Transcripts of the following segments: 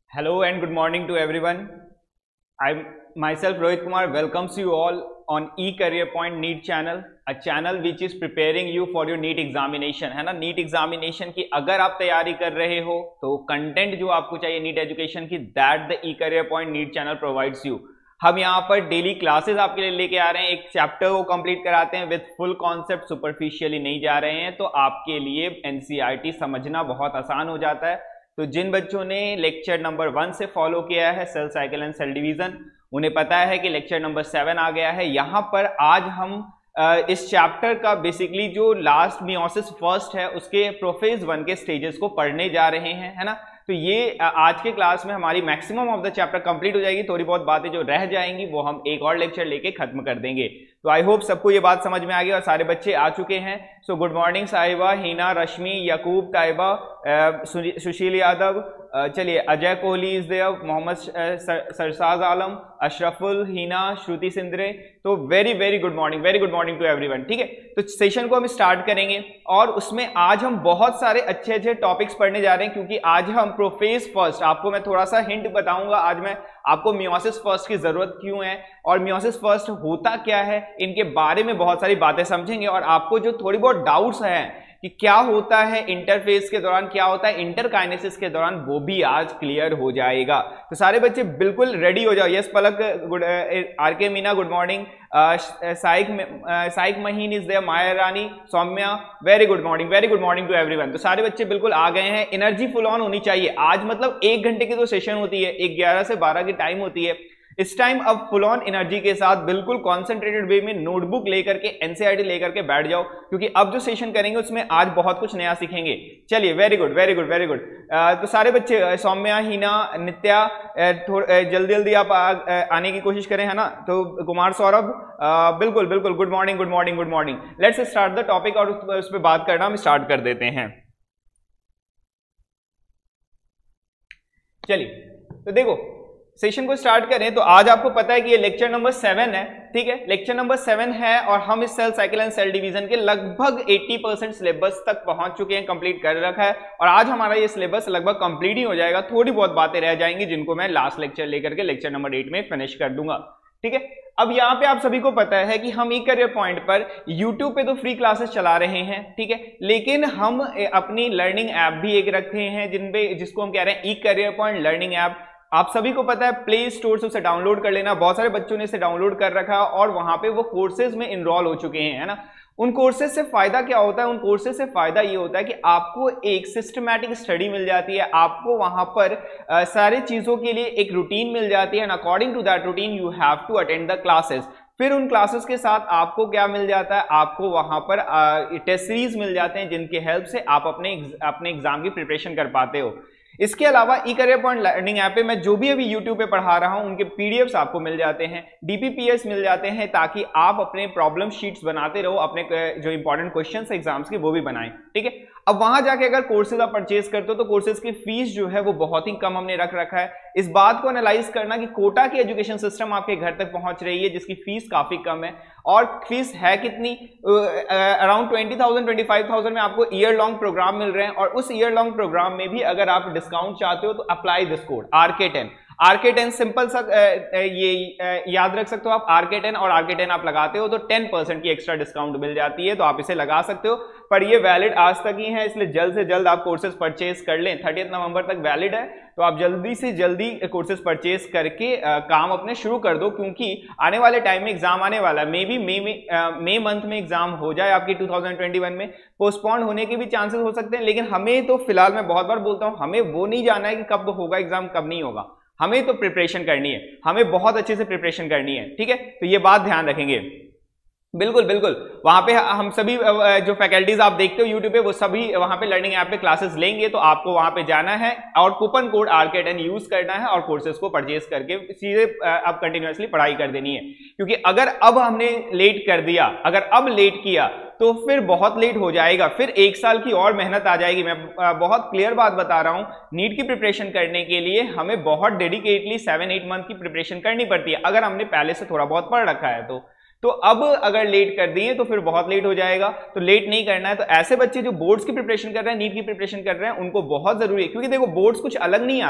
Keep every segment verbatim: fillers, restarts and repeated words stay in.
Hello and good morning to everyone. I myself Rohit Kumar welcomes you all on e-career point NEET channel, a channel which is preparing you for your NEET examination, है ना। NEET examination की अगर आप तैयारी कर रहे हो तो कंटेंट जो आपको चाहिए NEET एजुकेशन की, that the e-career point NEET channel provides you। हम यहाँ पर डेली क्लासेस आपके लिए लेके आ रहे हैं, एक चैप्टर को कंप्लीट कराते हैं विद फुल कॉन्सेप्ट, सुपरफिशियली नहीं जा रहे हैं, तो आपके लिए एनसीईआरटी समझना बहुत आसान हो जाता है। तो जिन बच्चों ने लेक्चर नंबर वन से फॉलो किया है cell cycle and cell division, उन्हें पता है कि लेक्चर नंबर सेवन आ गया है। यहाँ पर आज हम इस चैप्टर का बेसिकली जो लास्ट मियोसिस फर्स्ट है उसके प्रोफेज वन के स्टेजेस को पढ़ने जा रहे हैं, है ना। तो ये आज के क्लास में हमारी maximum of the chapter complete हो जाएगी। थोड़ी बहुत बातें जो रह जाएंगी वो हम एक और लेक्चर लेके खत्म कर देंगे। तो आई होप सबको ये बात समझ में आ गई और सारे बच्चे आ चुके हैं। सो गुड मॉर्निंग साहिबा, हिना, रश्मि, यकूब, ताइबा, सुशील यादव, चलिए अजय कोहली इज देयर, मोहम्मद सरसाज आलम, अशरफुल, हिना, श्रुति सिंद्रे। तो very very good morning, very good morning to everyone. ठीक है, तो सेशन को हम स्टार्ट करेंगे और उसमें आज हम बहुत सारे अच्छे अच्छे टॉपिक्स पढ़ने जा रहे हैं, क्योंकि आज हम प्रोफेज फर्स्ट, आपको मैं थोड़ा सा हिंट बताऊंगा आज मैं आपको मियोसिस फर्स्ट की जरूरत क्यों है और मियोसिस फर्स्ट होता क्या है, इनके बारे में बहुत सारी बातें समझेंगे। और आपको जो थोड़ी बहुत डाउट्स हैं कि क्या होता है इंटरफेस के दौरान, क्या होता है इंटरकाइनेसिस के दौरान, वो भी आज क्लियर हो जाएगा। तो सारे बच्चे बिल्कुल रेडी हो जाओ। यस पलक, good, R K Meena good morning, साइक साइक महीन is there, Maya Rani, Saumya, very good morning, very good morning to everyone. तो सारे बच्चे बिल्कुल आ गए हैं। एनर्जी फुल ऑन होनी चाहिए आज, मतलब एक घंटे की जो सेशन होती है, एक ग्यारह से बारह की टाइम होती है, इस टाइम अब फुल ऑन एनर्जी के साथ बिल्कुल कॉन्सेंट्रेटेड वे में नोटबुक लेकर के एनसीईआरटी लेकर के बैठ जाओ, क्योंकि अब जो सेशन करेंगे उसमें आज बहुत कुछ नया सीखेंगे। चलिए very good very good very good. तो सारे बच्चे, सौम्या, हिना, नित्या, जल्दी जल्दी आप आ, आने की कोशिश करें, है ना। तो कुमार सौरभ, बिल्कुल बिल्कुल good morning good morning good morning. Let's start the topic और उस पर बात करना हम स्टार्ट कर देते हैं। चलिए तो देखो सेशन को स्टार्ट करें। तो आज आपको पता है कि ये लेक्चर नंबर सेवन है, ठीक है, लेक्चर नंबर सेवन है और हम इस cell cycle and cell division के लगभग अस्सी परसेंट सिलेबस तक पहुंच चुके हैं, कंप्लीट कर रखा है। और आज हमारा ये सिलेबस लगभग कंप्लीट ही हो जाएगा। थोड़ी बहुत बातें रह जाएंगी जिनको मैं लास्ट लेक्चर लेकर के लेक्चर नंबर एट में फिनिश कर दूंगा, ठीक है। अब यहाँ पे आप सभी को पता है कि हम ई करियर पॉइंट पर यूट्यूब पे तो फ्री क्लासेस चला रहे हैं, ठीक है, लेकिन हम अपनी लर्निंग ऐप भी एक रखे हैं जिनपे जिसको हम कह रहे हैं E career point learning app. आप सभी को पता है प्ले स्टोर से उसे डाउनलोड कर लेना। बहुत सारे बच्चों ने इसे डाउनलोड कर रखा है और वहां पे वो कोर्सेज में इनरोल हो चुके हैं, है ना। उन कोर्सेज से फायदा क्या होता है? उन कोर्सेज से फायदा ये होता है कि आपको एक सिस्टमैटिक स्टडी मिल जाती है, आपको वहां पर आ, सारी चीजों के लिए एक रूटीन मिल जाती है, and according to that routine you have to attend the classes. फिर उन क्लासेस के साथ आपको क्या मिल जाता है? आपको वहां पर टेस्ट सीरीज मिल जाते हैं जिनके हेल्प से आप अपने अपने एग्जाम की प्रिपरेशन कर पाते हो। इसके अलावा E career point learning app पे मैं जो भी अभी यूट्यूब पे पढ़ा रहा हूं उनके पीडीएफ्स आपको मिल जाते हैं, डीपीपीएस मिल जाते हैं, ताकि आप अपने प्रॉब्लम शीट्स बनाते रहो, अपने जो इंपॉर्टेंट क्वेश्चंस एग्जाम्स के वो भी बनाएं, ठीक है। अब वहां जाके अगर कोर्सेज आप परचेज करते हो तो कोर्सेज की फीस जो है वो बहुत ही कम हमने रख रखा है। इस बात को एनालाइज करना कि कोटा की एजुकेशन सिस्टम आपके घर तक पहुंच रही है जिसकी फीस काफी कम है, और फीस है कितनी, around twenty thousand twenty five thousand में आपको ईयर लॉन्ग प्रोग्राम मिल रहे हैं। और उस ईयर लॉन्ग प्रोग्राम में भी अगर आप डिस्काउंट चाहते हो तो apply this code R K ten. R K ten simple सा ये याद रख सकते हो आप, आर के टेन और आर के टेन आप लगाते हो तो टेन परसेंट की एक्स्ट्रा डिस्काउंट मिल जाती है, तो आप इसे लगा सकते हो। पर ये वैलिड आज तक ही है, इसलिए जल्द से जल्द आप कोर्सेज परचेज कर लें। थर्टियथ नवंबर तक वैलिड है, तो आप जल्दी से जल्दी कोर्सेज परचेज करके आ, काम अपने शुरू कर दो, क्योंकि आने वाले टाइम में एग्जाम आने वाला है। मे बी मे में मई मंथ में एग्जाम हो जाए आपकी टू थाउजेंड ट्वेंटी वन में, पोस्टपोन होने के भी चांसेस हो सकते हैं, लेकिन हमें तो फिलहाल मैं बहुत बार बोलता हूं, हमें वो नहीं जाना है कि कब होगा एग्जाम कब नहीं होगा, हमें तो प्रिपरेशन करनी है, हमें बहुत अच्छे से प्रिपरेशन करनी है, ठीक है। तो ये बात ध्यान रखेंगे। बिल्कुल बिल्कुल, वहां पे हम सभी जो फैकल्टीज आप देखते हो यूट्यूब पे, वो सभी वहां पे लर्निंग ऐप पे क्लासेस लेंगे, तो आपको वहां पे जाना है और coupon code R K ten use करना है और कोर्सेज को परचेज करके सीधे अब कंटिन्यूअसली पढ़ाई कर देनी है। क्योंकि अगर अब हमने लेट कर दिया, अगर अब लेट किया तो फिर बहुत लेट हो जाएगा, फिर एक साल की और मेहनत आ जाएगी। मैं बहुत क्लियर बात बता रहा हूं, नीट की प्रिपरेशन करने के लिए हमें बहुत डेडिकेटली सेवन एट मंथ की प्रिपरेशन करनी पड़ती है, अगर हमने पहले से थोड़ा बहुत पढ़ रखा है तो। तो अब अगर लेट कर दिए तो फिर बहुत लेट हो जाएगा, तो लेट नहीं करना है। तो ऐसे बच्चे जो बोर्ड्स की प्रिपरेशन कर रहे हैं, नीट की प्रिपरेशन कर रहे हैं, उनको बहुत जरूरी है, क्योंकि देखो बोर्ड्स कुछ अलग नहीं आता।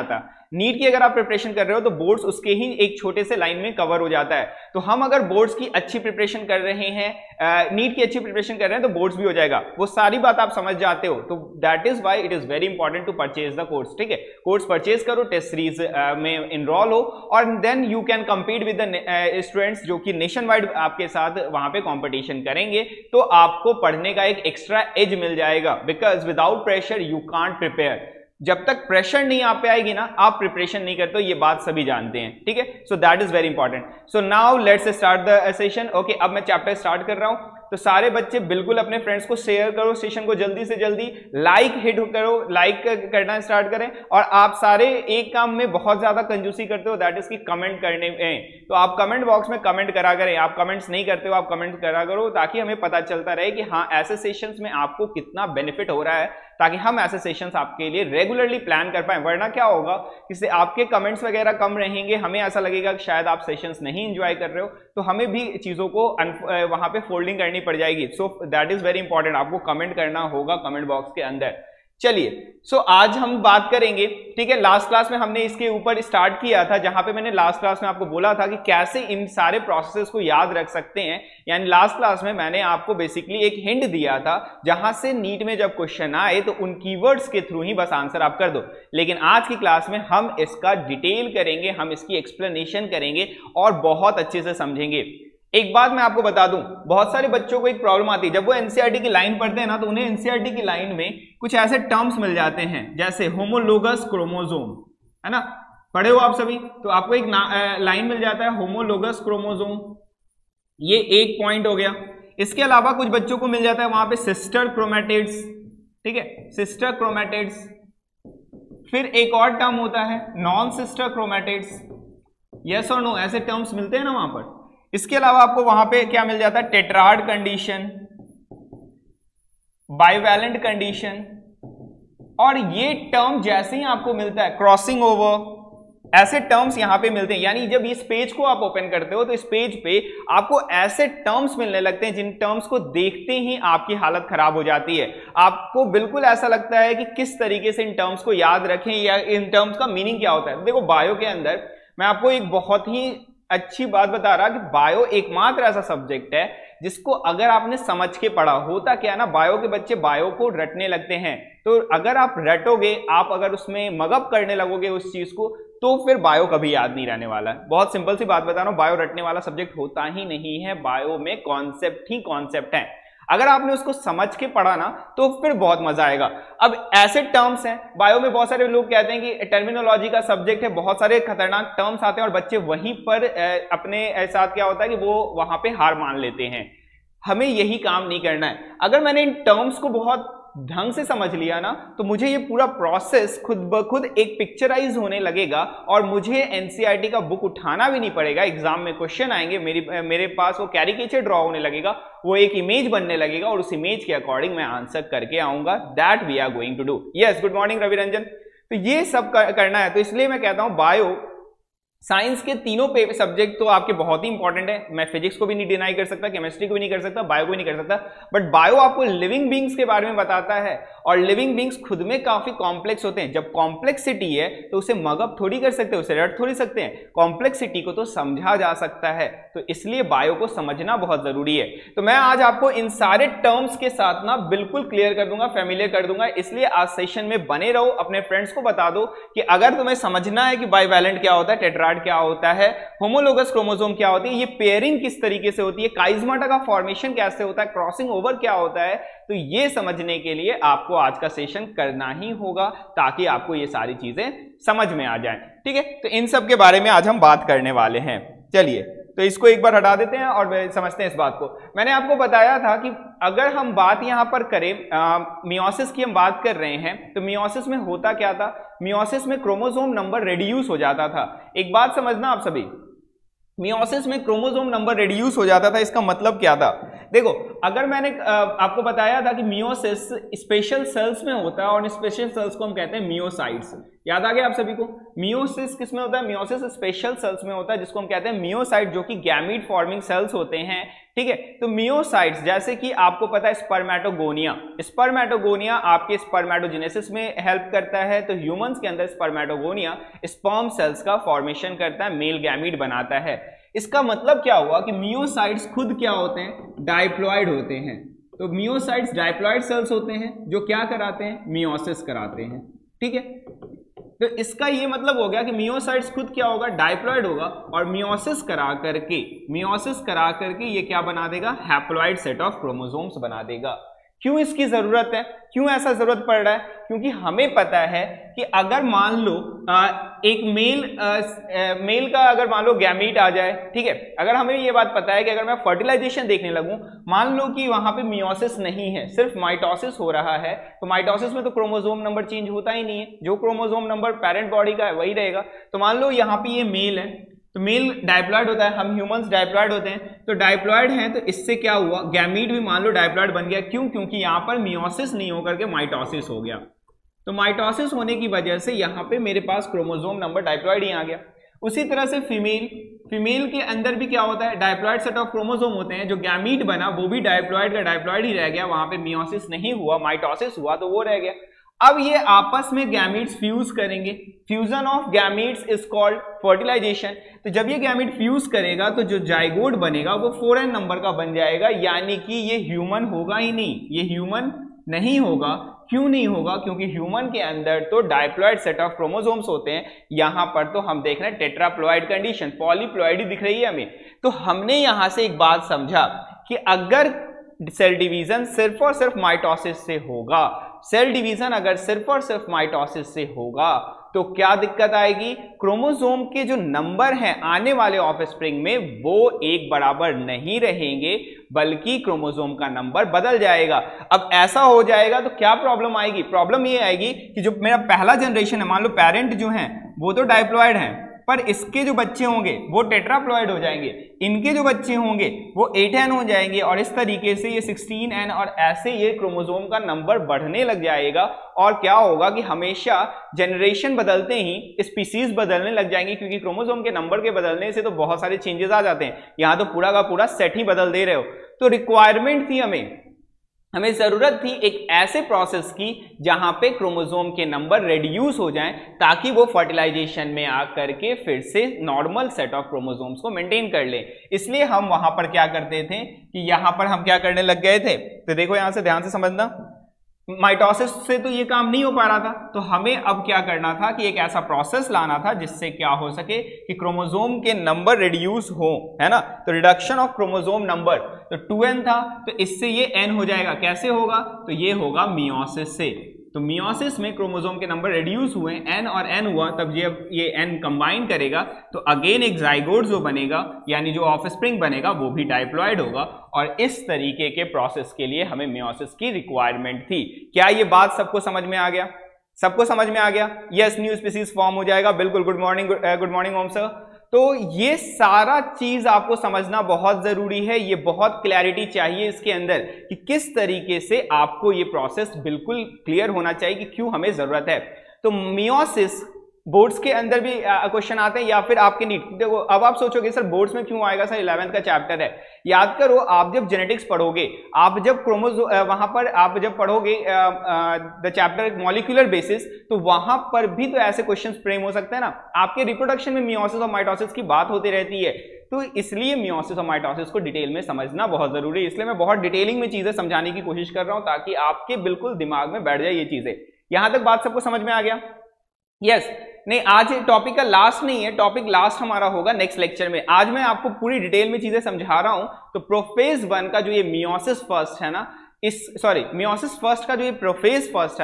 नीट की अगर आप प्रिपरेशन कर रहे हो तो बोर्ड्स उसके ही एक छोटे से लाइन में कवर हो जाता है। तो हम अगर बोर्ड्स की अच्छी प्रिपरेशन कर रहे हैं, नीट की अच्छी प्रिपरेशन कर रहे हैं, तो बोर्ड्स भी हो जाएगा। वो सारी बात आप समझ जाते हो, तो that is why it is very important to purchase the course. ठीक है, कोर्स परचेज करो, टेस्ट सीरीज में इनरोल हो, और then you can compete with the students जो कि नेशन वाइड आपके साथ वहां पे कॉम्पिटिशन करेंगे। तो आपको पढ़ने का एक एक्स्ट्रा एज मिल जाएगा, because without pressure you can't prepare. जब तक प्रेशर नहीं आप पे आएगी ना, आप प्रिपरेशन नहीं करते हो, ये बात सभी जानते हैं। ठीक है, so that is very important. So now let's start the session. Okay, अब मैं चैप्टर स्टार्ट कर रहा हूं, तो सारे बच्चे बिल्कुल अपने फ्रेंड्स को शेयर करो सेशन को, जल्दी से जल्दी लाइक हिट करो, लाइक करना स्टार्ट करें। और आप सारे एक काम में बहुत ज्यादा कंजूसी करते हो, दैट इज कि कमेंट करने में। तो आप कमेंट बॉक्स में कमेंट करा करें। आप कमेंट्स नहीं करते हो, आप कमेंट करा करो, ताकि हमें पता चलता रहे कि हाँ ऐसे सेशंस में आपको कितना बेनिफिट हो रहा है, ताकि हम ऐसे सेशंस आपके लिए रेगुलरली प्लान कर पाए। वरना क्या होगा, किसी आपके कमेंट्स वगैरह कम रहेंगे, हमें ऐसा लगेगा कि शायद आप सेशंस नहीं एंजॉय कर रहे हो, तो हमें भी चीजों को वहां पे फोल्डिंग करनी पड़ जाएगी। So that is very important, आपको कमेंट करना होगा कमेंट बॉक्स के अंदर। चलिए, सो so, आज हम बात करेंगे। ठीक है, लास्ट क्लास में हमने इसके ऊपर स्टार्ट किया था, जहां पे मैंने लास्ट क्लास में आपको बोला था कि कैसे इन सारे प्रोसेसेस को याद रख सकते हैं। यानी लास्ट क्लास में मैंने आपको बेसिकली एक हिंट दिया था, जहां से नीट में जब क्वेश्चन आए तो उन कीवर्ड्स के थ्रू ही बस आंसर आप कर दो। लेकिन आज की क्लास में हम इसका डिटेल करेंगे, हम इसकी एक्सप्लेनेशन करेंगे और बहुत अच्छे से समझेंगे। एक बात मैं आपको बता दूं, बहुत सारे बच्चों को एक प्रॉब्लम आती है, जब वो एनसीईआरटी की लाइन पढ़ते हैं ना, तो उन्हें एनसीईआरटी की लाइन में कुछ ऐसे टर्म्स मिल जाते हैं जैसे होमोलोगस क्रोमोसोम, है ना, पढ़े हो आप सभी। तो आपको एक लाइन मिल जाता है होमोलोगस क्रोमोसोम, ये एक पॉइंट हो गया। इसके अलावा कुछ बच्चों को मिल जाता है वहां पे सिस्टर क्रोमैटिड्स। ठीक है, सिस्टर क्रोमैटिड्स। फिर एक और टर्म होता है नॉन सिस्टर क्रोमैटिड्स, यस और नो, ऐसे टर्म्स मिलते हैं ना वहां पर। इसके अलावा आपको वहां पे क्या मिल जाता है, टेट्राड कंडीशन, बाइवैलेंट कंडीशन, और ये टर्म जैसे ही आपको मिलता है क्रॉसिंग ओवर, ऐसे टर्म्स यहां पे मिलते हैं। यानी जब इस पेज को आप ओपन करते हो तो इस पेज पे आपको ऐसे टर्म्स मिलने लगते हैं जिन टर्म्स को देखते ही आपकी हालत खराब हो जाती है। आपको बिल्कुल ऐसा लगता है कि किस तरीके से इन टर्म्स को याद रखें या इन टर्म्स का मीनिंग क्या होता है। देखो, बायो के अंदर मैं आपको एक बहुत ही अच्छी बात बता रहा कि बायो एकमात्र ऐसा सब्जेक्ट है जिसको अगर आपने समझ के पढ़ा, होता क्या है ना, बायो के बच्चे बायो को रटने लगते हैं। तो अगर आप रटोगे, आप अगर उसमें मगअप करने लगोगे उस चीज को, तो फिर बायो कभी याद नहीं रहने वाला है। बहुत सिंपल सी बात बता रहा हूं, बायो रटने वाला सब्जेक्ट होता ही नहीं है। बायो में कॉन्सेप्ट ही कॉन्सेप्ट है। अगर आपने उसको समझ के पढ़ा ना तो फिर बहुत मजा आएगा। अब ऐसे टर्म्स हैं बायो में, बहुत सारे लोग कहते हैं कि टर्मिनोलॉजी का सब्जेक्ट है, बहुत सारे खतरनाक टर्म्स आते हैं और बच्चे वहीं पर अपने साथ क्या होता है कि वो वहां पे हार मान लेते हैं। हमें यही काम नहीं करना है। अगर मैंने इन टर्म्स को बहुत ढंग से समझ लिया ना, तो मुझे ये पूरा प्रोसेस खुद ब खुद एक पिक्चराइज होने लगेगा और मुझे एनसीईआरटी का बुक उठाना भी नहीं पड़ेगा। एग्जाम में क्वेश्चन आएंगे, मेरी मेरे पास वो कैरिकेचर ड्रॉ होने लगेगा, वो एक इमेज बनने लगेगा और उस इमेज के अकॉर्डिंग मैं आंसर करके आऊंगा। That we are going to do. Yes, good morning Ravi Ranjan. तो ये सब कर, करना है। तो इसलिए मैं कहता हूं बायो साइंस के तीनों सब्जेक्ट तो आपके बहुत ही इंपॉर्टेंट है। मैं फिजिक्स को भी नहीं डिनाई कर सकता, केमिस्ट्री को भी नहीं कर सकता, बायो को भी नहीं कर सकता, बट बायो आपको लिविंग बींग्स के बारे में बताता है और लिविंग बींग्स खुद में काफी कॉम्प्लेक्स होते हैं। जब कॉम्प्लेक्सिटी है तो उसे मगअप थोड़ी कर सकते हैं, उसे रट थोड़ी सकते हैं। कॉम्प्लेक्सिटी को तो समझा जा सकता है, तो इसलिए बायो को समझना बहुत जरूरी है। तो मैं आज आपको इन सारे टर्म्स के साथ ना बिल्कुल क्लियर कर दूंगा, फेमिलियर कर दूंगा। इसलिए आज सेशन में बने रहो, अपने फ्रेंड्स को बता दो कि अगर तुम्हें समझना है कि बाइवैलेंट क्या होता है, टेट्राड क्या होता है, होमोलोगस क्रोमोसोम क्या होती है, ये पेयरिंग किस तरीके से होती है, काइजमाटा का फॉर्मेशन कैसे होता है, क्रॉसिंग ओवर क्या होता है, तो ये समझने के लिए आपको आज का सेशन करना ही होगा ताकि आपको ये सारी चीजें समझ में आ जाएं। ठीक है, तो इन सब के बारे में आज हम बात करने वाले हैं। चलिए, तो इसको एक बार हटा देते हैं और समझते हैं इस बात को। मैंने आपको बताया था कि अगर हम बात यहां पर करें, मियोसिस की हम बात कर रहे हैं, तो मियोसिस में होता क्या था, मियोसिस में क्रोमोसोम नंबर रिड्यूस हो जाता था। एक बात समझना आप सभी, मियोसिस में क्रोमोसोम नंबर रिड्यूस हो जाता था। इसका मतलब क्या था, देखो अगर मैंने आपको बताया था कि मियोसिस स्पेशल सेल्स में होता है और स्पेशल सेल्स को हम कहते हैं मियोसाइट्स, याद आ गया आप सभी को? मियोसिस किस में होता है? मियोसिस स्पेशल सेल्स में होता है जिसको हम कहते हैं मियोसाइट, जो कि गैमीट फॉर्मिंग सेल्स होते हैं, ठीक है। तो मियोसाइट्स, जैसे कि आपको पता है स्पर्मेटोगोनिया, स्पर्मेटोगोनिया आपके स्पर्मेटोजेनेसिस में हेल्प करता है। तो ह्यूमंस के अंदर स्पर्मेटोगोनिया स्पर्म सेल्स का फॉर्मेशन करता है, मेल गैमीट बनाता है। इसका मतलब क्या हुआ कि मियोसाइट्स खुद क्या होते हैं? डाइप्लॉइड होते हैं। तो मियोसाइट्स डाइप्लॉइड सेल्स होते हैं जो क्या कराते हैं? मियोसिस कराते हैं, ठीक है। तो इसका ये मतलब हो गया कि मियोसाइट्स खुद क्या होगा? डाइप्लॉइड होगा और मियोसिस करा करके मियोसिस करा करके ये क्या बना देगा? हैप्लॉइड सेट ऑफ क्रोमोसोम्स बना देगा। क्यों इसकी जरूरत है? क्यों ऐसा जरूरत पड़ रहा है? क्योंकि हमें पता है कि अगर मान लो आ, एक मेल आ, मेल का अगर मान लो गैमीट आ जाए, ठीक है, अगर हमें ये बात पता है कि अगर मैं फर्टिलाइजेशन देखने लगूं, मान लो कि वहां पे मियोसिस नहीं है, सिर्फ माइटोसिस हो रहा है, तो माइटोसिस में तो क्रोमोसोम नंबर चेंज होता ही नहीं है, जो क्रोमोसोम नंबर पेरेंट बॉडी का है वही रहेगा। तो मान लो यहाँ पे ये मेल है, तो मेल डाइप्लॉइड होता है, हम ह्यूमंस डाइप्लॉइड होते हैं, तो डाइप्लॉइड हैं, तो इससे क्या हुआ? गैमीट भी मान लो डाइप्लॉइड बन गया। क्यों? क्योंकि यहाँ पर मियोसिस नहीं होकर के माइटोसिस हो गया। तो माइटोसिस होने की वजह से यहाँ पे मेरे पास क्रोमोसोम नंबर डाइप्लॉइड ही आ गया। उसी तरह से फीमेल फीमेल के अंदर भी क्या होता है? डाइप्लॉइड सेट ऑफ क्रोमोसोम होते हैं, जो गैमीट बना वो भी डाइप्लॉइड का डाइप्लॉइड ही रह गया, वहां पे मियोसिस नहीं हुआ, माइटोसिस हुआ तो वो रह गया। अब ये आपस में गैमीट्स फ्यूज करेंगे, fusion of gametes is called fertilisation. तो जब ये गैमीट फ्यूज करेगा तो जो जाइगोट बनेगा वो फोर एन नंबर का बन जाएगा, यानी कि ये ह्यूमन होगा ही नहीं, ये ह्यूमन नहीं होगा। क्यों नहीं होगा? क्योंकि ह्यूमन के अंदर तो डाइप्लॉइड सेट ऑफ क्रोमोसोम्स होते हैं, यहां पर तो हम देख रहे हैं टेट्राप्लॉइड कंडीशन, पॉलीप्लॉइड ही दिख रही है हमें। तो हमने यहां से एक बात समझा कि अगर सेल डिवीजन सिर्फ और सिर्फ माइटोसिस से होगा, सेल डिवीजन अगर सिर्फ और सिर्फ माइटोसिस से होगा तो क्या दिक्कत आएगी? क्रोमोसोम के जो नंबर हैं आने वाले ऑफस्प्रिंग में वो एक बराबर नहीं रहेंगे, बल्कि क्रोमोसोम का नंबर बदल जाएगा। अब ऐसा हो जाएगा तो क्या प्रॉब्लम आएगी? प्रॉब्लम ये आएगी कि जो मेरा पहला जनरेशन है, मान लो पेरेंट जो हैं वो तो डाइप्लॉइड हैं, पर इसके जो बच्चे होंगे वो टेट्राप्लॉइड हो जाएंगे, इनके जो बच्चे होंगे वो एट एन हो जाएंगे, और इस तरीके से ये सिक्सटीन एन, और ऐसे ये क्रोमोसोम का नंबर बढ़ने लग जाएगा। और क्या होगा कि हमेशा जनरेशन बदलते ही स्पीसीज बदलने लग जाएंगी, क्योंकि क्रोमोसोम के नंबर के बदलने से तो बहुत सारे चेंजेस आ जाते हैं, यहाँ तो पूरा का पूरा सेट ही बदल दे रहे हो। तो रिक्वायरमेंट थी हमें हमें जरूरत थी एक ऐसे प्रोसेस की जहां पे क्रोमोसोम के नंबर रिड्यूस हो जाएं, ताकि वो फर्टिलाइजेशन में आकर के फिर से नॉर्मल सेट ऑफ क्रोमोसोम्स को मेंटेन कर ले। इसलिए हम वहां पर क्या करते थे कि यहां पर हम क्या करने लग गए थे, तो देखो यहां से ध्यान से समझना, माइटोसिस से तो ये काम नहीं हो पा रहा था, तो हमें अब क्या करना था कि एक ऐसा प्रोसेस लाना था जिससे क्या हो सके कि क्रोमोसोम के नंबर रिड्यूस हो, है ना। तो रिडक्शन ऑफ क्रोमोसोम नंबर, तो टू एन था, तो इससे ये एन हो जाएगा। कैसे होगा? तो ये होगा मियोसिस से। तो मियोसिस में क्रोमोसोम के नंबर रिड्यूस हुए, एन और एन हुआ, तब ये ये एन कंबाइन करेगा तो अगेन एक जाइगोट जो बनेगा, यानी जो ऑफस्प्रिंग बनेगा वो भी डाइप्लॉइड होगा। और इस तरीके के प्रोसेस के लिए हमें मियोसिस की रिक्वायरमेंट थी। क्या ये बात सबको समझ में आ गया? सबको समझ में आ गया? यस, न्यू स्पीसीज फॉर्म हो जाएगा। बिल्कुल, good morning, good morning Om sir. तो ये सारा चीज आपको समझना बहुत जरूरी है, ये बहुत क्लैरिटी चाहिए इसके अंदर कि किस तरीके से आपको ये प्रोसेस बिल्कुल क्लियर होना चाहिए कि क्यों हमें जरूरत है। तो मियोसिस बोर्ड्स के अंदर भी क्वेश्चन आते हैं या फिर आपके नीट, देखो अब आप सोचोगे सर बोर्ड्स में क्यों आएगा, सर इलेवेंथ का चैप्टर है। याद करो, आप जब जेनेटिक्स पढ़ोगे, आप जब क्रोमोसो वहां पर आप जब पढ़ोगे द चैप्टर मॉलिक्यूलर बेसिस, तो वहां पर भी तो ऐसे क्वेश्चंस फ्रेम हो सकते हैं ना। आपके रिप्रोडक्शन में मियोसिस और माइटोसिस की बात होती रहती है, तो इसलिए मियोसिस और माइटोसिस को डिटेल में समझना बहुत जरूरी है। इसलिए मैं बहुत डिटेलिंग में चीजें समझाने की कोशिश कर रहा हूं ताकि आपके बिल्कुल दिमाग में बैठ जाए ये चीजें। यहां तक बात सबको समझ में आ गया? Yes yes. नहीं, आज टॉपिक का लास्ट नहीं है, टॉपिक लास्ट हमारा होगा नेक्स्ट लेक्चर में। आज मैं आपको पूरी डिटेल में चीजें समझा रहा हूं। तो प्रोफेज वन का जो ये मियोसिस फर्स्ट है ना, इस सॉरी मियोसिस फर्स्ट का जो ये प्रोफेज फर्स्ट है ना,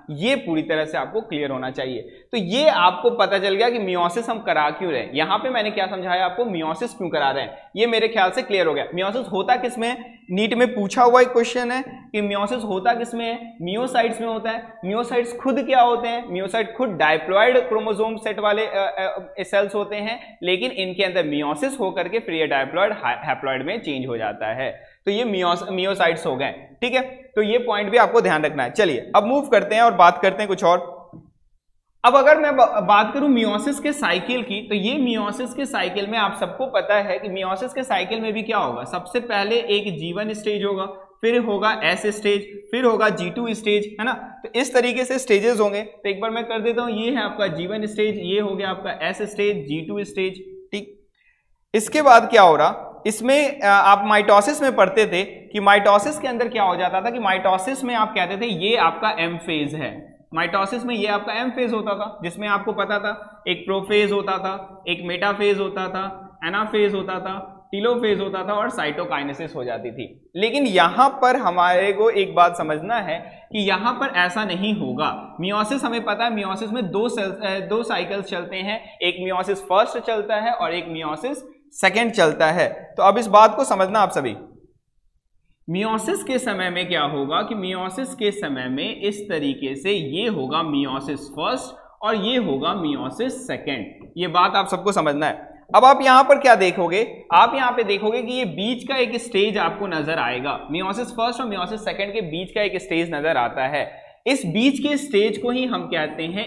ये पूरी तरह से आपको क्लियर होना चाहिए। तो ये आपको पता चल गया कि मियोसिस हम करा क्यों रहे हैं। यहां पे मैंने क्या समझाया आपको, मियोसिस क्यों करा रहे हैं, ये मेरे ख्याल से क्लियर हो गया। मियोसिस होता किसमें, नीट में पूछा हुआ एक क्वेश्चन है कि मियोसिस होता किसमें है, मियोसाइट्स में होता है। मियोसाइट्स खुद क्या होते हैं, मियोसाइट खुद डायप्लॉइड क्रोमोसोम सेट वाले सेल्स होते हैं, लेकिन इनके अंदर मियोसिस होकर के फिर ये डायप्लॉइड हैप्लॉइड में चेंज हो जाता है। तो ये मियोस मियोसाइट्स हो गए, ठीक है। तो ये पॉइंट भी आपको ध्यान रखना है। चलिए अब मूव करते हैं और बात करते हैं कुछ और। अब अगर मैं बात करूं मियोसिस के साइकिल की, तो ये मियोसिस के साइकिल में आप सबको पता है कि मियोसिस के साइकिल में भी क्या होगा, सबसे पहले एक जी वन स्टेज होगा, फिर होगा एस स्टेज, फिर होगा जी टू स्टेज, है ना। तो इस तरीके से स्टेजेस होंगे। तो एक बार मैं कर देता हूं, ये है आपका जी वन स्टेज, ये हो गया आपका S stage, G two stage, ठीक। इसके बाद क्या हो रहा, इसमें आप माइटोसिस में पढ़ते थे कि माइटोसिस के अंदर क्या हो जाता था कि माइटोसिस में आप कहते थे ये आपका एम फेज है। माइटोसिस में ये आपका एम फेज होता था, जिसमें आपको पता था एक प्रोफेज होता था, एक मेटाफेज होता था, एनाफेज होता था, टीलोफेज होता था और साइटोकाइनेसिस हो जाती थी। लेकिन यहां पर हमारे को एक बात समझना है कि यहां पर ऐसा नहीं होगा। मियोसिस हमें पता है, मियोसिस में दो सेल दो साइकिल्स चलते हैं, एक मियोसिस फर्स्ट चलता है और एक मियोसिस सेकेंड चलता है। तो अब इस बात को समझना आप सभी। मियोसिस के समय में क्या होगा कि मियोसिस के समय में इस तरीके से ये होगा मियोसिस फर्स्ट और ये होगा मियोसिस सेकेंड। ये बात आप सबको समझना है। अब आप यहां पर क्या देखोगे, आप यहां पे देखोगे कि ये बीच का एक स्टेज आपको नजर आएगा। मियोसिस फर्स्ट और मियोसिस सेकेंड के बीच का एक स्टेज नजर आता है। इस बीच के स्टेज को ही हम कहते हैं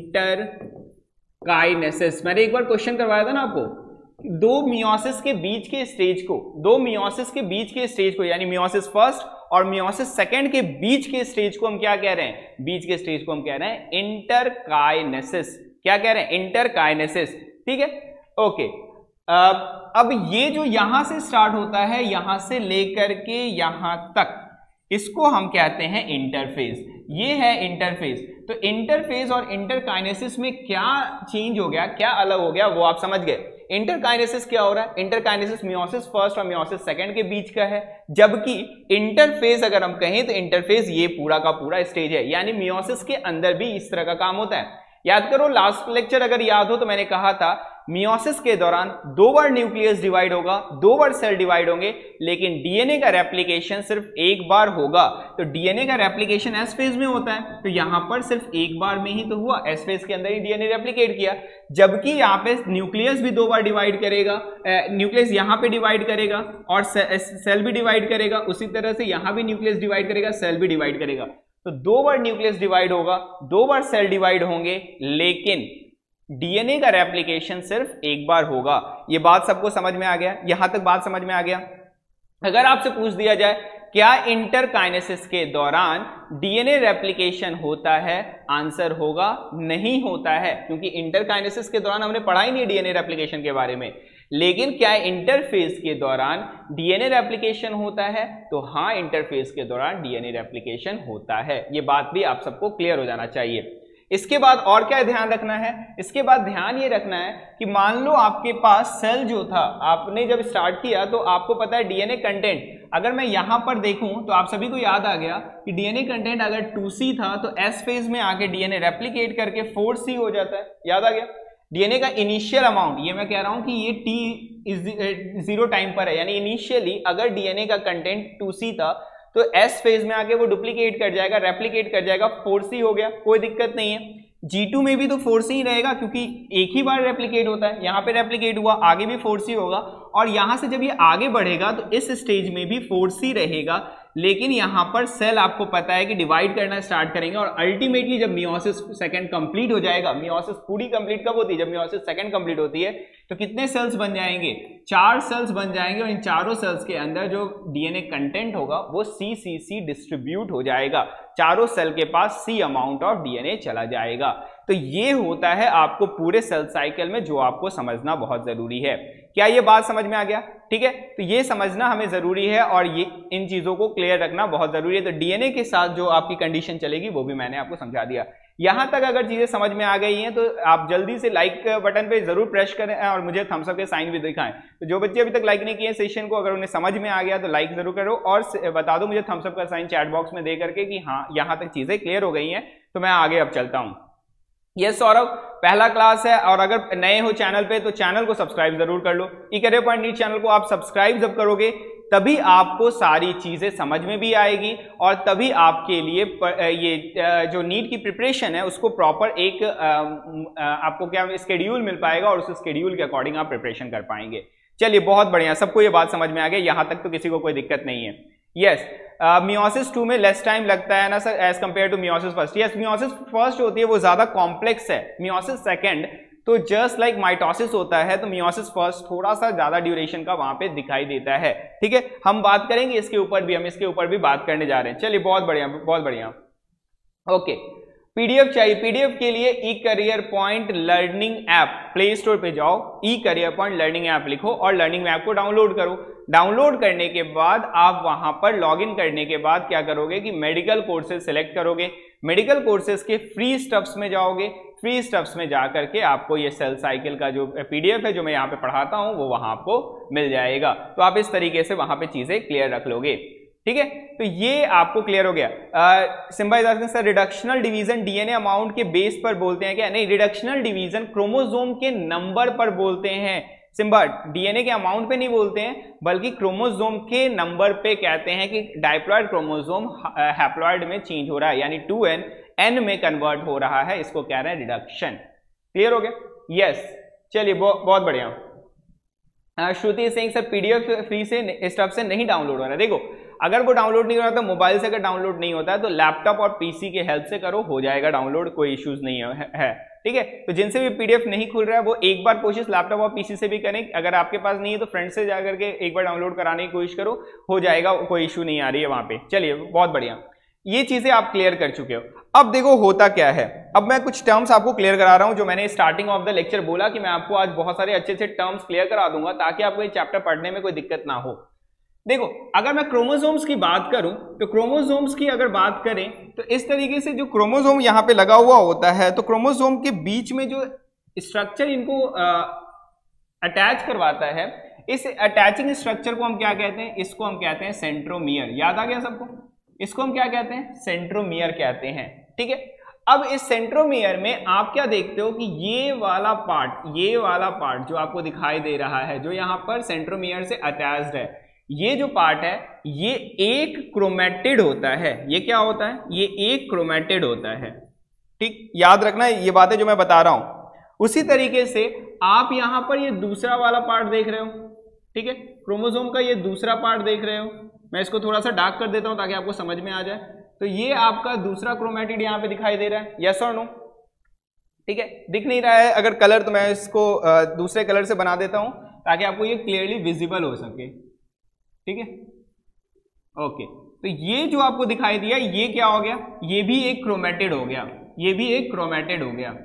इंटरकाइनेसिस। मैंने एक बार क्वेश्चन करवाया था ना आपको, दो मियोसिस के बीच के स्टेज को दो मियोसिस के बीच के स्टेज को यानी मियोसिस फर्स्ट और मियोसिस सेकेंड के बीच के स्टेज को हम क्या कह रहे हैं, बीच के स्टेज को हम कह रहे हैं इंटरकाइनेसिस। क्या कह रहे हैं, इंटरकाइनेसिस, ठीक है, ओके। अब ये जो यहां से स्टार्ट होता है, यहां से लेकर के यहां तक, इसको हम कहते हैं इंटरफेज। ये है इंटरफेज। तो इंटरफेज और इंटरकाइनेसिस में क्या चेंज हो गया, क्या अलग हो गया, वो आप समझ गए। इंटरकाइनेसिस क्या हो रहा है, इंटरकाइनेसिस मियोसिस फर्स्ट और मियोसिस सेकेंड के बीच का है, जबकि इंटरफेज अगर हम कहें तो इंटरफेज ये पूरा का पूरा स्टेज है। यानी मियोसिस के अंदर भी इस तरह का काम होता है। याद करो, लास्ट लेक्चर अगर याद हो तो मैंने कहा था मियोसिस के दौरान दो बार न्यूक्लियस डिवाइड होगा, दो बार सेल डिवाइड होंगे, लेकिन डीएनए का रेप्लिकेशन सिर्फ एक बार होगा। तो डीएनए का रेप्लिकेशन एस फेज में होता है, तो यहां पर सिर्फ एक बार में ही तो हुआ, एस फेज के अंदर ही डीएनए रेप्लिकेट किया। जबकि यहां पे न्यूक्लियस भी दो बार डिवाइड करेगा, न्यूक्लियस यहां पे डिवाइड करेगा और से, सेल भी डिवाइड करेगा, उसी तरह से यहां भी न्यूक्लियस डिवाइड करेगा, सेल भी डिवाइड करेगा। तो दो बार न्यूक्लियस डिवाइड होगा, दो बार सेल डिवाइड होंगे, लेकिन डीएनए का रेप्लिकेशन सिर्फ एक बार होगा। ये बात सबको समझ में आ गया, यहां तक बात समझ में आ गया। अगर आपसे पूछ दिया जाए क्या इंटरकाइनेसिस के दौरान डीएनए रेप्लिकेशन होता है, आंसर होगा नहीं होता है, क्योंकि इंटरकाइनेसिस के दौरान हमने पढ़ा ही नहीं डीएनए रेप्लिकेशन के बारे में। लेकिन क्या इंटरफेज के दौरान डीएनए रेप्लिकेशन होता है, तो हाँ, इंटरफेज के दौरान डीएनए रेप्लिकेशन होता है। ये बात भी आप सबको क्लियर हो जाना चाहिए। इसके बाद और क्या ध्यान रखना है, इसके बाद ध्यान ये रखना है कि मान लो आपके पास सेल जो था, आपने जब स्टार्ट किया तो आपको पता है डीएनए कंटेंट, अगर मैं यहां पर देखूं तो आप सभी को याद आ गया कि डीएनए कंटेंट अगर टू सी था तो एस फेज में आके डीएनए रेप्लिकेट करके फोर सी हो जाता है। याद आ गया। डीएनए का इनिशियल अमाउंट, ये मैं कह रहा हूं कि ये टी जीरो टाइम पर है, यानी इनिशियली अगर डीएनए का कंटेंट टू सी था तो एस फेज में आके वो डुप्लीकेट कर जाएगा, रेप्लिकेट कर जाएगा, फोर सी हो गया, कोई दिक्कत नहीं है। जी टू में भी तो फोर सी ही रहेगा, क्योंकि एक ही बार रेप्लिकेट होता है, यहां पे रेप्लिकेट हुआ, आगे भी फोर सी होगा, और यहां से जब ये आगे बढ़ेगा तो इस स्टेज में भी फोर सी रहेगा। लेकिन यहां पर सेल आपको पता है कि डिवाइड करना स्टार्ट करेंगे, और अल्टीमेटली जब मियोसिस सेकंड कंप्लीट हो जाएगा, मियोसिस पूरी कंप्लीट कब होती है, जब मियोसिस सेकंड कंप्लीट होती है, तो कितने सेल्स बन जाएंगे, चार सेल्स बन जाएंगे, और इन चारों सेल्स के अंदर जो डीएनए कंटेंट होगा वो सी सी सी डिस्ट्रीब्यूट हो जाएगा, चारों सेल के पास सी अमाउंट ऑफ डीएनए चला जाएगा। तो ये होता है आपको पूरे सेल साइकिल में, जो आपको समझना बहुत जरूरी है। क्या ये बात समझ में आ गया? ठीक है, तो ये समझना हमें जरूरी है और ये इन चीजों को क्लियर रखना बहुत जरूरी है। तो डीएनए के साथ जो आपकी कंडीशन चलेगी वो भी मैंने आपको समझा दिया। यहां तक अगर चीजें समझ में आ गई हैं तो आप जल्दी से लाइक बटन पे जरूर प्रेस करें और मुझे थम्स अप के साइन भी दिखाएं। तो जो बच्चे अभी तक लाइक नहीं किए सेशन को, अगर उन्हें समझ में आ गया तो लाइक जरूर करो और बता दो मुझे थम्स अप का साइन चैट बॉक्स में दे करके कि हाँ यहां तक चीजें क्लियर हो गई हैं। तो मैं आगे अब चलता हूं। यस सौरभ, पहला क्लास है और अगर नए हो चैनल पे तो चैनल को सब्सक्राइब जरूर कर लो। E career point NEET channel को आप सब्सक्राइब जब करोगे तभी आपको सारी चीजें समझ में भी आएगी और तभी आपके लिए ये जो नीट की प्रिपरेशन है उसको प्रॉपर एक आपको क्या स्केड्यूल मिल पाएगा और उस स्केड्यूल के अकॉर्डिंग आप प्रिपरेशन कर पाएंगे। चलिए बहुत बढ़िया, सबको ये बात समझ में आ गई, यहां तक तो किसी को कोई दिक्कत नहीं है। यस, मियोसिस टू में लेस टाइम लगता है ना sir as compared to meiosis first. Yes, meiosis first होती है वो ज्यादा कॉम्प्लेक्स है, मियोसिस सेकंड तो जस्ट लाइक माइटोसिस होता है, तो मियोसिस फर्स्ट थोड़ा सा ज्यादा ड्यूरेशन का वहां पे दिखाई देता है। ठीक है, हम बात करेंगे इसके ऊपर भी, हम इसके ऊपर भी बात करने जा रहे हैं। चलिए बहुत बढ़िया बहुत बढ़िया। ओके, पीडीएफ चाहिए, पीडीएफ के लिए E career point learning app, play store पे जाओ, E career point learning app लिखो और लर्निंग ऐप को डाउनलोड करो। डाउनलोड करने के बाद आप वहां पर लॉगिन करने के बाद क्या करोगे कि मेडिकल कोर्सेज सिलेक्ट करोगे, मेडिकल कोर्सेज के फ्री स्टफ्स में जाओगे, फ्री स्टफ्स में जा करके आपको ये सेल साइकिल का जो पीडीएफ है जो मैं यहाँ पे पढ़ाता हूँ वो वहां आपको मिल जाएगा। तो आप इस तरीके से वहां पे चीजें क्लियर रख लोगे। ठीक है, तो ये आपको क्लियर हो गया। Simba is asking sir reductional division DNA amount के बेस पर बोलते हैं क्या? नहीं, रिडक्शनल डिवीजन क्रोमोसोम के नंबर पर बोलते हैं सिम्बा, डीएनए के अमाउंट पे नहीं बोलते हैं बल्कि क्रोमोसोम के नंबर पे कहते हैं कि डाइप्लॉइड क्रोमोसोम हैप्लॉइड में चेंज हो रहा है, यानी टू एन एन में कन्वर्ट हो रहा है, इसको कह रहे हैं रिडक्शन। क्लियर हो गया? यस, चलिए बहुत बढ़िया। Shruti Singh sir PDF free से स्टफ से नहीं डाउनलोड हो रहा है। देखो, अगर वो डाउनलोड नहीं हो रहा तो मोबाइल से अगर डाउनलोड नहीं होता है तो लैपटॉप और पीसी के हेल्प से करो, हो जाएगा डाउनलोड, कोई इश्यूज नहीं है, है। ठीक है, तो जिनसे भी पीडीएफ नहीं खुल रहा है वो एक बार कोशिश लैपटॉप और पीसी से भी करें, अगर आपके पास नहीं है तो फ्रेंड से जाकर के एक बार डाउनलोड कराने की कोशिश करो, हो जाएगा, कोई इशू नहीं आ रही है वहां पे। चलिए बहुत बढ़िया, ये चीजें आप क्लियर कर चुके हो। अब देखो होता क्या है, अब मैं कुछ टर्म्स आपको क्लियर करा रहा हूं जो मैंने स्टार्टिंग ऑफ द लेक्चर बोला कि मैं आपको आज बहुत सारे अच्छे अच्छे टर्म्स क्लियर करा दूंगा ताकि आपको ये चैप्टर पढ़ने में कोई दिक्कत ना हो। देखो, अगर मैं क्रोमोसोम्स की बात करूं तो क्रोमोसोम्स की अगर बात करें तो इस तरीके से जो क्रोमोसोम यहां पे लगा हुआ होता है तो क्रोमोसोम के बीच में जो स्ट्रक्चर इनको अटैच करवाता है, इस अटैचिंग स्ट्रक्चर को हम क्या कहते हैं? इसको हम कहते हैं सेंट्रोमियर। याद आ गया सबको? इसको हम क्या कहते हैं? सेंट्रोमियर कहते हैं। ठीक है, अब इस सेंट्रोमियर में आप क्या देखते हो कि ये वाला पार्ट, ये वाला पार्ट जो आपको दिखाई दे रहा है जो यहां पर सेंट्रोमियर से अटैच्ड है, ये जो पार्ट है ये एक क्रोमेटिड होता है। ये क्या होता है? ये एक क्रोमेटिड होता है। ठीक, याद रखना ये बातें जो मैं बता रहा हूं। उसी तरीके से आप यहां पर ये दूसरा वाला पार्ट देख रहे हो, ठीक है, क्रोमोसोम का ये दूसरा पार्ट देख रहे हो, मैं इसको थोड़ा सा डार्क कर देता हूं ताकि आपको समझ में आ जाए। तो ये आपका दूसरा क्रोमेटिड यहां पे दिखाई दे रहा है, यस और नो? ठीक है, दिख नहीं रहा है अगर कलर तो मैं इसको दूसरे कलर से बना देता हूं ताकि आपको ये क्लियरली विजिबल हो सके। ठीक है, ओके, तो ये जो आपको दिखाई दिया ये क्या हो गया? ये भी एक क्रोमेटिड हो गया, ये भी एक क्रोमेटिड हो गया।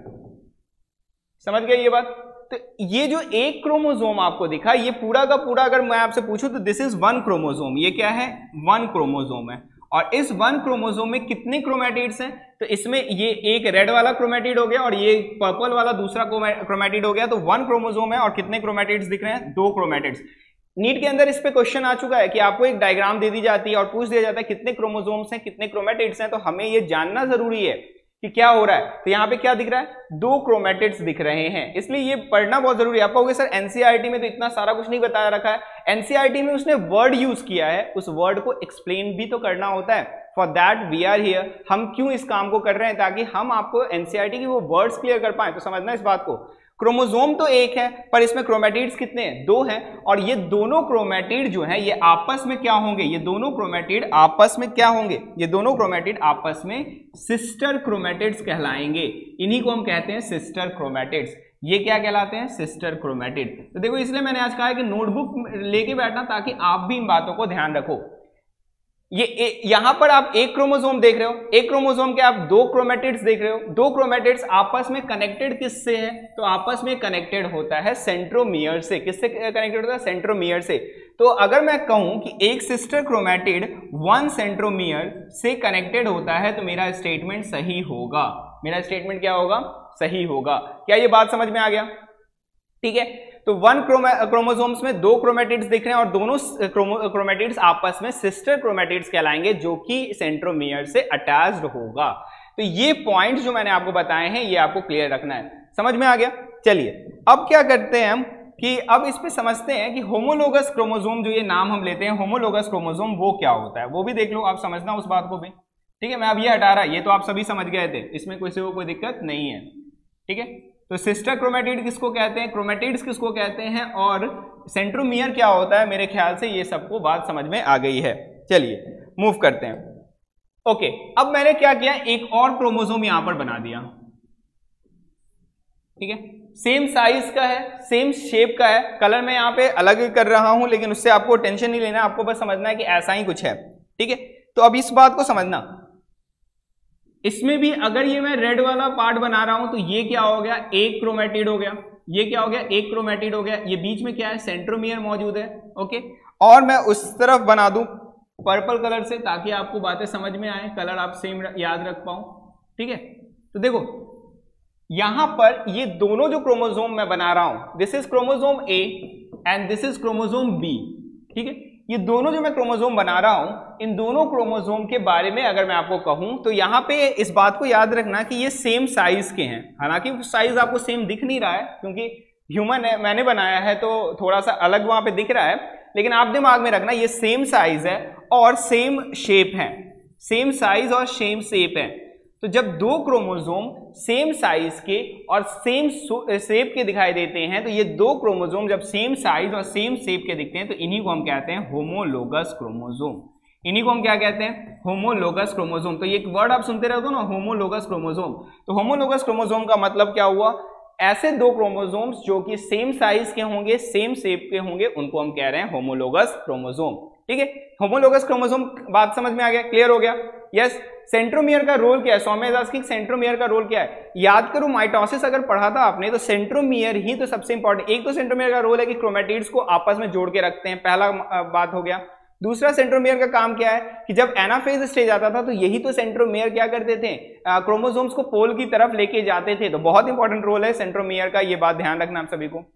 समझ गए ये बात? तो ये जो एक क्रोमोसोम आपको दिखा, ये पूरा का पूरा अगर मैं आपसे पूछूं तो दिस इज वन क्रोमोसोम। ये क्या है? वन क्रोमोसोम है। और इस वन क्रोमोसोम में कितने क्रोमेटिड्स हैं? तो इसमें ये एक रेड वाला क्रोमेटिड हो गया और ये पर्पल वाला दूसरा क्रोमेटिड हो गया। तो वन क्रोमोसोम है और कितने क्रोमेटिड्स दिख रहे हैं? दो क्रोमेटिड्स। नीट के अंदर इस पे क्वेश्चन आ चुका है कि आपको एक डायग्राम दे दी जाती है और पूछ दिया जाता है कितने क्रोमोसोम्स हैं, कितने क्रोमेटिड्स हैं, तो हमें ये जानना जरूरी है कि क्या हो रहा है। तो यहाँ पे क्या दिख रहा है? दो क्रोमेटिड्स दिख रहे हैं, इसलिए ये पढ़ना बहुत जरूरी है। आप कहोगे सर एनसीईआरटी में तो इतना सारा कुछ नहीं बताया रखा है। एनसीईआरटी में उसने वर्ड यूज किया है, उस वर्ड को एक्सप्लेन भी तो करना होता है। For that we are here. हम क्यों इस काम को कर रहे हैं? ताकि हम आपको एनसीईआरटी की वो वर्ड्स क्लियर कर पाए। तो समझना इस बात को, क्रोमोसोम तो एक है पर इसमें क्रोमेटिड्स कितने हैं? दो हैं। और ये दोनों क्रोमेटिड जो हैं ये आपस में क्या होंगे? ये दोनों क्रोमेटिड आपस में क्या होंगे? ये दोनों क्रोमेटिड आपस में सिस्टर क्रोमेटिड्स कहलाएंगे। इन्हीं को हम कहते हैं सिस्टर क्रोमेटिड्स। ये क्या कहलाते हैं? Sister chromatid. तो देखो, इसलिए मैंने आज कहा है कि नोटबुक लेके बैठना ताकि आप भी इन बातों को ध्यान रखो। ये यहां पर आप एक क्रोमोसोम देख रहे हो, एक क्रोमोसोम के आप दो क्रोमेटिड्स देख रहे हो। दो क्रोमेटिड्स आपस में कनेक्टेड किससे है? तो आपस में कनेक्टेड होता है सेंट्रोमियर से। किससे कनेक्टेड होता है? सेंट्रोमियर से। तो अगर मैं कहूं कि एक सिस्टर क्रोमेटिड वन सेंट्रोमियर से कनेक्टेड होता है तो मेरा स्टेटमेंट सही होगा। मेरा स्टेटमेंट क्या होगा? सही होगा। क्या ये बात समझ में आ गया? ठीक है, तो वन क्रोमोसोम्स में दो क्रोमेटिड्स दिख रहे हैं और दोनों क्रोमेटिड्स आपस में सिस्टर क्रोमेटिड्स कहलाएंगे जो कि सेंट्रोमियर से अटैच्ड होगा। तो ये पॉइंट जो मैंने आपको बताए हैं ये आपको क्लियर रखना है। समझ में आ गया? चलिए अब क्या करते हैं हम कि अब इस पे समझते हैं कि होमोलोगस क्रोमोसोम, जो ये नाम हम लेते हैं होमोलोगस क्रोमोसोम, वो क्या होता है वो भी देख लो, आप समझना उस बात को भी। ठीक है, मैं अब ये हटा रहा, ये तो आप सभी समझ गए थे, इसमें किसी को कोई दिक्कत नहीं है। ठीक है, तो सिस्टर क्रोमेटिड किसको कहते हैं, क्रोमेटिड्स किसको कहते हैं, और सेंट्रोमियर क्या होता है, मेरे ख्याल से ये सबको बात समझ में आ गई है। चलिए मूव करते हैं। ओके, अब मैंने क्या किया, एक और क्रोमोसोम यहां पर बना दिया। ठीक है, सेम साइज का है, सेम शेप का है, कलर मैं यहां पे अलग कर रहा हूं, लेकिन उससे आपको टेंशन नहीं लेना, आपको बस समझना है कि ऐसा ही कुछ है। ठीक है, तो अब इस बात को समझना, इसमें भी अगर ये मैं रेड वाला पार्ट बना रहा हूं तो ये क्या हो गया, एक क्रोमेटिड हो गया, ये क्या हो गया, एक क्रोमेटिड हो गया, ये बीच में क्या है, सेंट्रोमियर मौजूद है। ओके, और मैं उस तरफ बना दूं पर्पल कलर से ताकि आपको बातें समझ में आए, कलर आप सेम याद रख पाओ। ठीक है, तो देखो यहां पर ये दोनों जो क्रोमोसोम मैं बना रहा हूं, this is chromosome A and this is chromosome B. ठीक है, ये दोनों जो मैं क्रोमोसोम बना रहा हूं, इन दोनों क्रोमोसोम के बारे में अगर मैं आपको कहूं तो यहां पे इस बात को याद रखना कि ये सेम साइज के हैं। हालांकि साइज आपको सेम दिख नहीं रहा है क्योंकि ह्यूमन है, मैंने बनाया है तो थोड़ा सा अलग वहां पे दिख रहा है, लेकिन आप दिमाग में रखना ये सेम साइज है और सेम शेप है, सेम साइज और सेम शेप है। तो जब दो क्रोमोसोम सेम साइज के और सेम शेप के दिखाई देते हैं, तो ये दो क्रोमोसोम जब सेम साइज और सेम शेप के दिखते हैं तो इन्हीं को हम कहते हैं होमोलोगस क्रोमोसोम। इन्हीं को हम क्या कहते हैं, होमोलोगस क्रोमोसोम। तो ये एक वर्ड आप सुनते रहते हो ना, होमोलोगस क्रोमोसोम। तो होमोलोगस क्रोमोसोम का मतलब क्या हुआ, ऐसे दो क्रोमोसोम्स जो कि सेम साइज के होंगे, सेम शेप के होंगे, उनको हम कह रहे हैं होमोलोगस क्रोमोसोम। ठीक है, होमोलोगस क्रोमोसोम बात समझ में आ गया, क्लियर हो गया? यस। सेंट्रोमियर का रोल क्या है, सौम्य की सेंट्रोमियर का रोल क्या है, याद करो माइटोसिस अगर पढ़ा था आपने तो सेंट्रोमियर ही तो सबसे इंपॉर्टेंट। एक तो सेंट्रोमियर का रोल है कि क्रोमेटिड्स को आपस में जोड़ के रखते हैं, पहला बात हो गया। दूसरा सेंट्रोमियर का काम क्या है कि जब एनाफेज स्टेज आता था तो यही तो सेंट्रोमियर क्या करते थे, क्रोमोसोम्स को पोल की तरफ लेके जाते थे। तो बहुत इंपॉर्टेंट रोल है सेंट्रोमियर का, ये बात ध्यान रखना आप सभी को।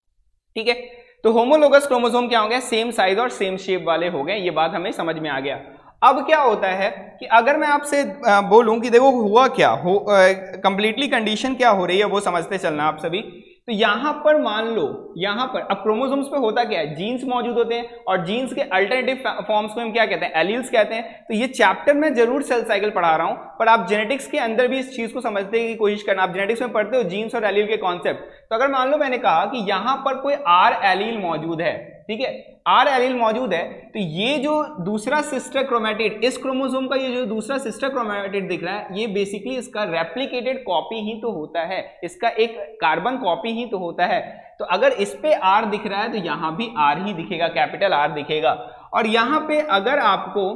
ठीक है, तो होमोलोगस क्रोमोसोम क्या हो गया, सेम साइज और सेम शेप वाले हो गए, ये बात हमें समझ में आ गया। अब क्या होता है कि अगर मैं आपसे बोलूं कि देखो हुआ क्या हो, कंप्लीटली कंडीशन क्या हो रही है वो समझते चलना आप सभी। तो यहां पर मान लो, यहां पर अब क्रोमोसोम्स पे होता क्या है, जीन्स मौजूद होते हैं और जीन्स के अल्टरनेटिव फॉर्म्स को हम क्या कहते हैं, एलील्स कहते हैं। तो ये चैप्टर में जरूर सेल साइकिल पढ़ा रहा हूं, पर आप जेनेटिक्स के अंदर भी इस चीज को समझने की कोशिश करना। आप जेनेटिक्स में पढ़ते हो जीन्स और एलील के कॉन्सेप्ट। तो अगर मान लो मैंने कहा कि यहां पर कोई आर एलील मौजूद है, ठीक है, आर एलील मौजूद है, तो ये जो दूसरा सिस्टर क्रोमेटिड, इस क्रोमोसोम का ये जो दूसरा सिस्टर क्रोमेटिड दिख रहा है, ये बेसिकली इसका रेप्लिकेटेड कॉपी ही तो होता है, इसका एक कार्बन कॉपी ही तो होता है। तो अगर इस पे आर दिख रहा है तो यहां भी आर ही दिखेगा, कैपिटल आर दिखेगा। और यहां पे अगर आपको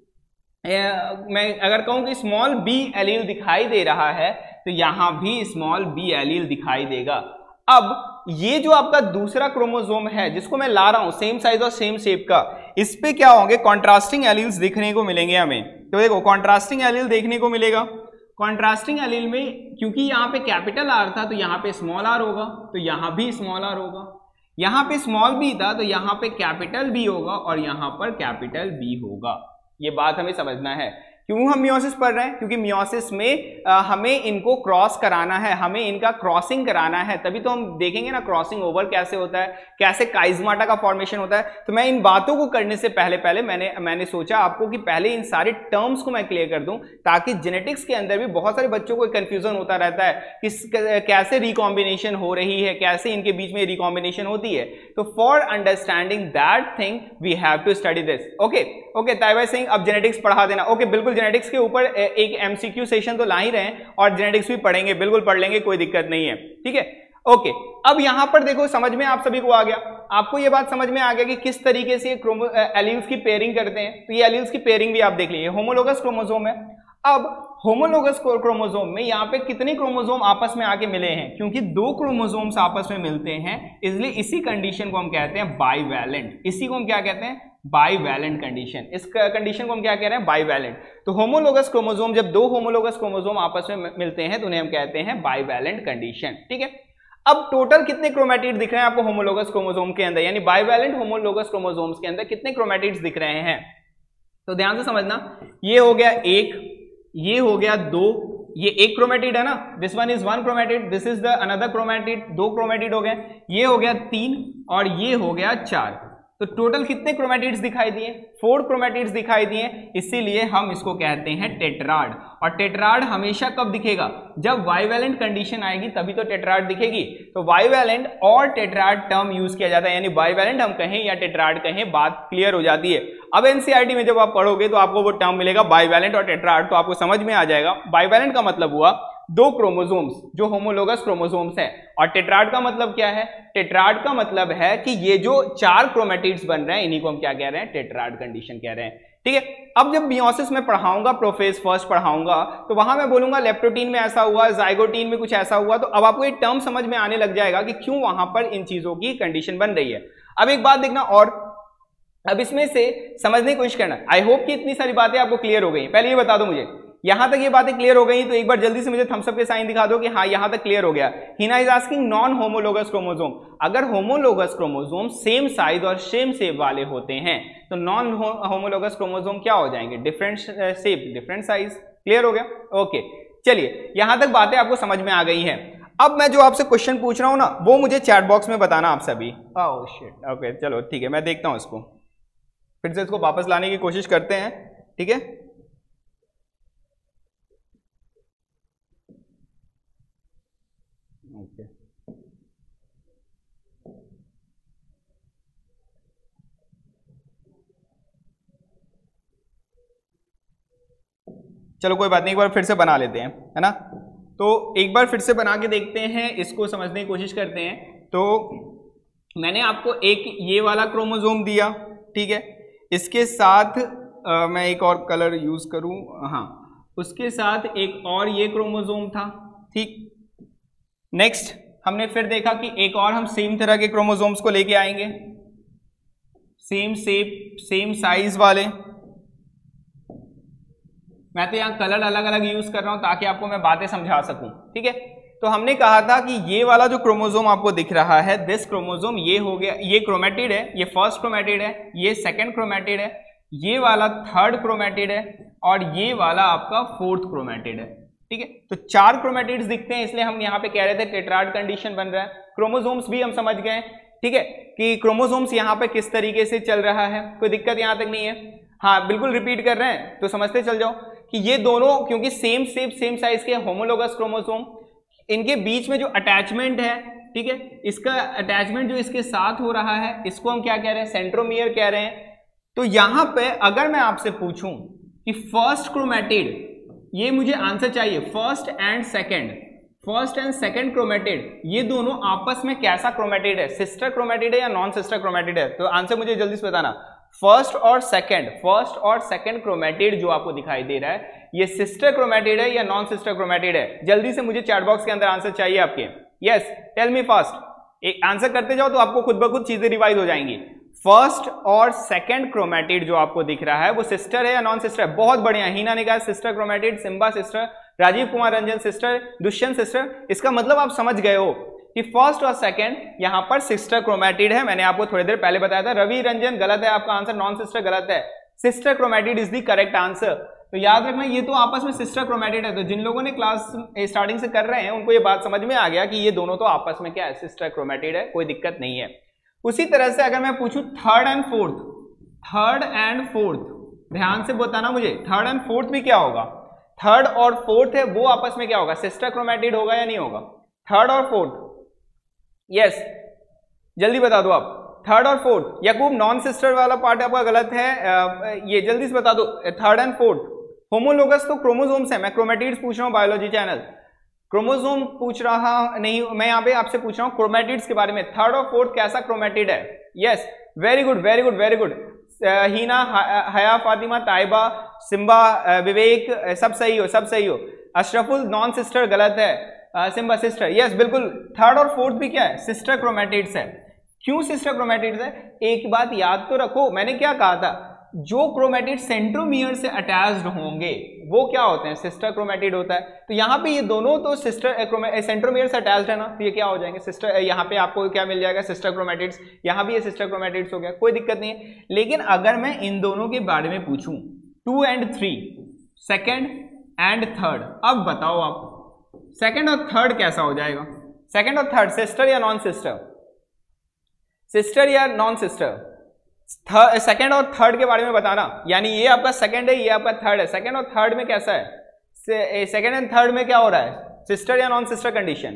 ए, मैं अगर कहूं कि स्मॉल बी एलील दिखाई दे रहा है तो यहां भी स्मॉल बी एलील दिखाई देगा। अब ये जो आपका दूसरा क्रोमोसोम है जिसको मैं ला रहा हूं, सेम साइज और सेम शेप का, इस पे क्या होंगे, कॉन्ट्रास्टिंग एलील्स दिखने को मिलेंगे हमें। तो देखो कॉन्ट्रास्टिंग एलील देखने को मिलेगा। कॉन्ट्रास्टिंग एलील में क्योंकि यहाँ पे कैपिटल आर था तो यहाँ पे स्मॉल आर होगा, तो यहाँ भी स्मॉल आर होगा। यहाँ पे स्मॉल बी था तो यहाँ पे कैपिटल बी होगा और यहाँ पर कैपिटल बी होगा। ये बात हमें समझना है। क्यों हम मियोसिस पढ़ रहे हैं, क्योंकि मियोसिस में आ, हमें इनको क्रॉस कराना है, हमें इनका क्रॉसिंग कराना है, तभी तो हम देखेंगे ना क्रॉसिंग ओवर कैसे होता है, कैसे काइजमाटा का फॉर्मेशन होता है। तो मैं इन बातों को करने से पहले पहले मैंने मैंने सोचा आपको कि पहले इन सारे टर्म्स को मैं क्लियर कर दूं, ताकि जेनेटिक्स के अंदर भी बहुत सारे बच्चों को कंफ्यूजन होता रहता है कि कैसे रिकॉम्बिनेशन हो रही है, कैसे इनके बीच में रिकॉम्बिनेशन होती है। तो for understanding that thing we have to study this. Okay okay Taiba Singh, अब जेनेटिक्स पढ़ा देना। ओके okay, बिल्कुल जेनेटिक्स के ऊपर एक एमसीक्यू सेशन तो ला ही रहे हैं और जेनेटिक्स भी पढ़ेंगे, बिल्कुल पढ़ लेंगे, कोई दिक्कत नहीं है। ठीक है, ओके okay. अब यहां पर देखो समझ में आप सभी को आ गया, आपको ये बात समझ में आ गया कि किस तरीके से क्रोमो एलील्स की पेयरिंग करते हैं। तो ये एलील्स की पेयरिंग भी आप देख लीजिए, होमोलोगस क्रोमोसोम है। अब होमोलोगस क्रोमोसोम में यहाँ पे कितने क्रोमोसोम आपस में आके मिले हैं, क्योंकि दो क्रोमोसोम्स आपस में मिलते हैं, इसलिए इसी कंडीशन को हम कहते हैं बाईवैलेंट। इसी को हम क्या कहते हैं, बाईवैलेंट कंडीशन। इस कंडीशन को हम क्या कह रहे हैं, बाईवैलेंट। तो होमोलोगस क्रोमोसोम, जब दो होमोलोगस क्रोमोसोम आपस में मिलते हैं तो उन्हें हम कहते हैं बाईवैलेंट कंडीशन। ठीक है, अब टोटल कितने क्रोमेटिड दिख रहे हैं आपको होमोलोगस क्रोमोसोम के अंदर, यानी बाईवैलेंट होमोलोगस क्रोमोसोम्स के अंदर कितने क्रोमेटिड्स दिख रहे हैं। तो ध्यान से समझना, ये हो गया एक, ये हो गया दो, ये एक क्रोमेटिड है ना, this one is one chromatid, this is the another chromatid, दो क्रोमेटिड हो गए, ये हो गया तीन और ये हो गया चार। तो टोटल कितने क्रोमेटिड्स दिखाई दिए? फोर क्रोमेटिड्स दिखाई दिए, इसीलिए हम इसको कहते हैं टेट्राड। और टेट्राड हमेशा कब दिखेगा? जब बाइवेलेंट कंडीशन आएगी तभी तो टेट्राड दिखेगी। तो बाइवेलेंट और टेट्राड टर्म यूज किया जाता है, यानी बाइवेलेंट हम कहें या टेट्राड कहें, बात क्लियर हो जाती है। अब एनसीईआरटी में जब आप पढ़ोगे तो आपको वो टर्म मिलेगा बाइवेलेंट और टेट्राड, तो आपको समझ में आ जाएगा। बाइवेलेंट का मतलब हुआ दो क्रोमोसोम्स जो होमोलोगस क्रोमोसोम्स है, और टेट्राड का मतलब क्या है? टेट्राड का मतलब है कि ये जो चार क्रोमेटिड्स बन रहे हैं इन्हीं को हम क्या कह रहे हैं? टेट्राड कंडीशन कह रहे हैं। ठीक है, अब जब मियोसिस में पढ़ाऊंगा, प्रोफेज फर्स्ट पढ़ाऊंगा, तो वहां मैं बोलूंगा लेप्टोटीन में ऐसा हुआ, जाइगोटीन में कुछ ऐसा हुआ, तो अब आपको ये टर्म समझ में आने लग जाएगा कि क्यों वहां पर इन चीजों की कंडीशन बन रही है। अब एक बात देखना, और अब इसमें से समझने की कोशिश करना। आई होप कि इतनी सारी बातें आपको क्लियर हो गई। पहले ये बता दो मुझे, यहां तक ये बातें क्लियर हो गई तो एक बार जल्दी से मुझे थम्स अप के साइन दिखा दो कि हाँ यहां तक क्लियर हो गया। Hina is asking non homologous chromosome, अगर होमोलोगस क्रोमोसोम सेम साइज और सेम शेप वाले होते हैं तो नॉन होमोलोगस क्रोमोसोम क्या हो जाएंगे? Different shape, different size. Clear हो गया? ओके, चलिए यहां तक बातें आपको समझ में आ गई हैं। अब मैं जो आपसे क्वेश्चन पूछ रहा हूं ना, वो मुझे चैट बॉक्स में बताना आप सभी। ओह शिट, ओके चलो ठीक है, मैं देखता हूं इसको, फिर से इसको वापस लाने की कोशिश करते हैं। ठीक है, ओके चलो कोई बात नहीं, एक बार फिर से बना लेते हैं, है ना। तो एक बार फिर से बना के देखते हैं, इसको समझने की कोशिश करते हैं। तो मैंने आपको एक ये वाला क्रोमोसोम दिया, ठीक है, इसके साथ आ, मैं एक और कलर यूज करूं, हाँ, उसके साथ एक और ये क्रोमोसोम था, ठीक। नेक्स्ट हमने फिर देखा कि एक और हम सेम तरह के क्रोमोसोम्स को लेके आएंगे, सेम शेप, सेम साइज वाले। मैं तो यहाँ कलर अलग अलग यूज कर रहा हूं ताकि आपको मैं बातें समझा सकूं, ठीक है। तो हमने कहा था कि ये वाला जो क्रोमोसोम आपको दिख रहा है, दिस क्रोमोसोम, ये हो गया, ये क्रोमेटिड है, ये फर्स्ट क्रोमेटिड है, ये सेकंड क्रोमेटिड है, ये वाला थर्ड क्रोमेटिड है, और ये वाला आपका फोर्थ क्रोमेटिड है, ठीक है। तो चार क्रोमेटिड्स दिखते हैं, इसलिए हम यहाँ पे कह रहे थे टेट्राड कंडीशन बन रहा है। क्रोमोसोम्स भी हम समझ गए, ठीक है, कि क्रोमोसोम्स यहाँ पे किस तरीके से चल रहा है, कोई दिक्कत यहाँ तक नहीं है। हाँ बिल्कुल रिपीट कर रहे हैं तो समझते चल जाओ कि ये दोनों क्योंकि सेम शेप सेम साइज के होमोलोगस क्रोमोसोम, इनके बीच में जो अटैचमेंट है, ठीक है, इसका अटैचमेंट जो इसके साथ हो रहा है, इसको हम क्या कह रहे हैं? सेंट्रोमियर कह रहे हैं। तो यहां पे अगर मैं आपसे पूछूं कि फर्स्ट क्रोमेटिड, ये मुझे आंसर चाहिए, first and second, first and second chromatid, ये दोनों आपस में कैसा क्रोमेटिड है? सिस्टर क्रोमेटिड है या नॉन सिस्टर क्रोमेटिड है? तो आंसर मुझे जल्दी से बताना। फर्स्ट और सेकंड, फर्स्ट और सेकंड क्रोमेटिड जो आपको दिखाई दे रहा है, ये सिस्टर क्रोमेटिड है या नॉन सिस्टर क्रोमेटिड है? जल्दी से मुझे चैट बॉक्स के अंदर आंसर चाहिए आपके। Yes, tell me fast. एक आंसर करते जाओ तो आपको खुद ब खुद चीजें रिवाइज हो जाएंगी। फर्स्ट और सेकंड क्रोमेटिड जो आपको दिख रहा है वो सिस्टर है या नॉन सिस्टर है? बहुत बढ़िया, हीना ने कहा sister chromatid, Simba sister, Rajeev Kumar Ranjan sister, Dushyant sister. इसका मतलब आप समझ गए हो कि फर्स्ट और सेकंड यहां पर सिस्टर क्रोमेटिड है। मैंने आपको थोड़ी देर पहले बताया था। रवि रंजन गलत है, आपका आंसर नॉन सिस्टर गलत है, sister chromatid is the correct answer. तो याद रखना ये तो आपस में सिस्टर क्रोमेटिड है। तो जिन लोगों ने क्लास स्टार्टिंग से कर रहे हैं उनको ये बात समझ में आ गया कि ये दोनों तो आपस में क्या है? सिस्टर क्रोमेटिड है, कोई दिक्कत नहीं है। उसी तरह से अगर मैं पूछूं third and fourth, third and fourth, ध्यान से बताना मुझे, थर्ड एंड फोर्थ भी क्या होगा? थर्ड और फोर्थ है वो आपस में क्या होगा? सिस्टर क्रोमेटिड होगा या नहीं होगा? थर्ड और फोर्थ, यस yes. जल्दी बता दो आप, थर्ड और फोर्थ। याकूब नॉन सिस्टर वाला पार्ट आपका गलत है, आ, ये जल्दी से बता दो। थर्ड एंड फोर्थ होमोलोगस तो क्रोमोसोम्स है, मैं क्रोमेटिड्स पूछ रहा हूँ, बायोलॉजी चैनल क्रोमोसोम पूछ रहा नहीं, मैं यहाँ पे आपसे पूछ रहा हूँ क्रोमेटिड्स के बारे में। थर्ड और फोर्थ कैसा क्रोमेटिड है? Yes, very good very good very good. Hina, Haya, Fatima, Taiba, Simba, विवेक, सब सही हो, सब सही हो। अशरफुल नॉन सिस्टर गलत है, सिम्बा सिस्टर, यस बिल्कुल। थर्ड और फोर्थ भी क्या है? सिस्टर क्रोमेटिड्स है। क्यों सिस्टर क्रोमेटिड्स है? एक बात याद तो रखो, मैंने क्या कहा था, जो क्रोमेटिड सेंट्रोमियर से अटैच्ड होंगे वो क्या होते हैं? सिस्टर क्रोमेटिड होता है। तो यहाँ पे ये दोनों तो सिस्टर सेंट्रोमियर से अटैच्ड है ना, तो ये क्या हो जाएंगे? सिस्टर। यहाँ पे आपको क्या मिल जाएगा? Sister chromatids. यहाँ भी ये सिस्टर क्रोमेटिड्स हो गया, कोई दिक्कत नहीं है। लेकिन अगर मैं इन दोनों के बारे में पूछूं, two and three, second and third. अब बताओ आप सेकंड और थर्ड कैसा हो जाएगा? सेकंड और थर्ड सिस्टर या नॉन सिस्टर? सिस्टर या नॉन सिस्टर? सेकंड और थर्ड के बारे में बताना, यानी ये आपका सेकंड है, ये आपका थर्ड है। सेकंड और थर्ड में कैसा है? सेकंड एंड थर्ड में क्या हो रहा है? सिस्टर या non sister condition?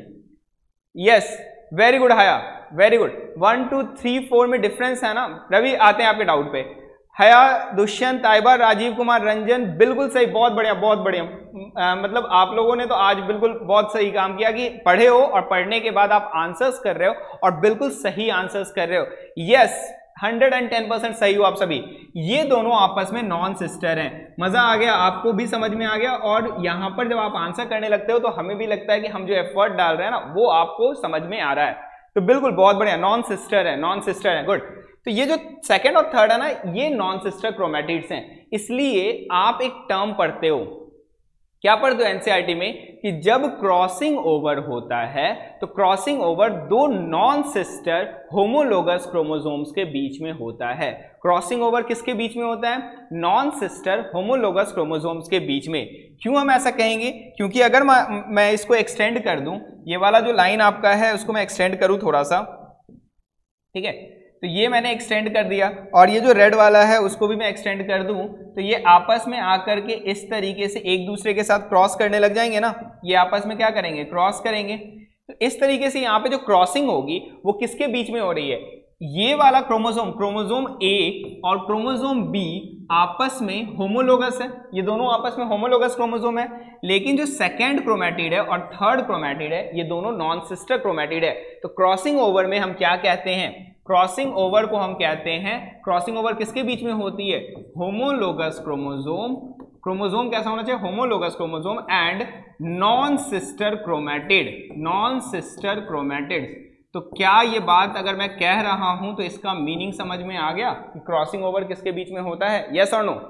Yes, very good Haya, very good. One two three four में डिफरेंस है ना रवि? आते हैं आपके डाउट पे। हया, दुष्यंत, ताइबा, राजीव कुमार, रंजन, बिल्कुल सही, बहुत बढ़िया बहुत बढ़िया। आ, मतलब आप लोगों ने तो आज बिल्कुल बहुत सही काम किया कि पढ़े हो और पढ़ने के बाद आप आंसर्स कर रहे हो और बिल्कुल सही आंसर्स कर रहे हो। Yes, hundred and ten percent सही हो आप सभी। ये दोनों आपस में नॉन सिस्टर हैं। मजा आ गया, आपको भी समझ में आ गया, और यहां पर जब आप आंसर करने लगते हो तो हमें भी लगता है कि हम जो एफर्ट डाल रहे हैं ना वो आपको समझ में आ रहा है। तो बिल्कुल बहुत बढ़िया, नॉन सिस्टर है, नॉन सिस्टर है, गुड। तो ये जो सेकंड और थर्ड है ना, ये नॉन सिस्टर क्रोमैटिड्स हैं। इसलिए आप एक टर्म पढ़ते हो, क्या पढ़ते हो एनसीईआरटी में, कि जब क्रॉसिंग ओवर होता है तो क्रॉसिंग ओवर दो नॉन सिस्टर होमोलोगस क्रोमोसोम्स के बीच में होता है। क्रॉसिंग ओवर किसके बीच में होता है? नॉन सिस्टर होमोलोगस क्रोमोसोम्स के बीच में। क्यों हम ऐसा कहेंगे? क्योंकि अगर मैं, मैं इसको एक्सटेंड कर दूं, ये वाला जो लाइन आपका है उसको मैं एक्सटेंड करूं थोड़ा सा, ठीक है, तो ये मैंने एक्सटेंड कर दिया, और ये जो रेड वाला है उसको भी मैं एक्सटेंड कर दूं, तो ये आपस में आकर के इस तरीके से एक दूसरे के साथ क्रॉस करने लग जाएंगे ना। ये आपस में क्या करेंगे? क्रॉस करेंगे। तो इस तरीके से यहाँ पे जो क्रॉसिंग होगी वो किसके बीच में हो रही है? ये वाला क्रोमोसोम, क्रोमोसोम ए और क्रोमोसोम बी आपस में होमोलोगस है, ये दोनों आपस में होमोलोगस क्रोमोसोम है। लेकिन जो सेकेंड क्रोमैटिड है और थर्ड क्रोमैटिड है ये दोनों नॉन सिस्टर क्रोमैटिड है। तो क्रॉसिंग ओवर में हम क्या कहते हैं? क्रॉसिंग ओवर को हम कहते हैं, क्रॉसिंग ओवर किसके बीच में होती है? Homologous chromosome. क्रोमोसोम कैसा होना चाहिए? Homologous chromosome and non sister chromatid, non sister chromatids. तो क्या ये बात अगर मैं कह रहा हूं तो इसका मीनिंग समझ में आ गया कि क्रॉसिंग ओवर किसके बीच में होता है? यस और नो?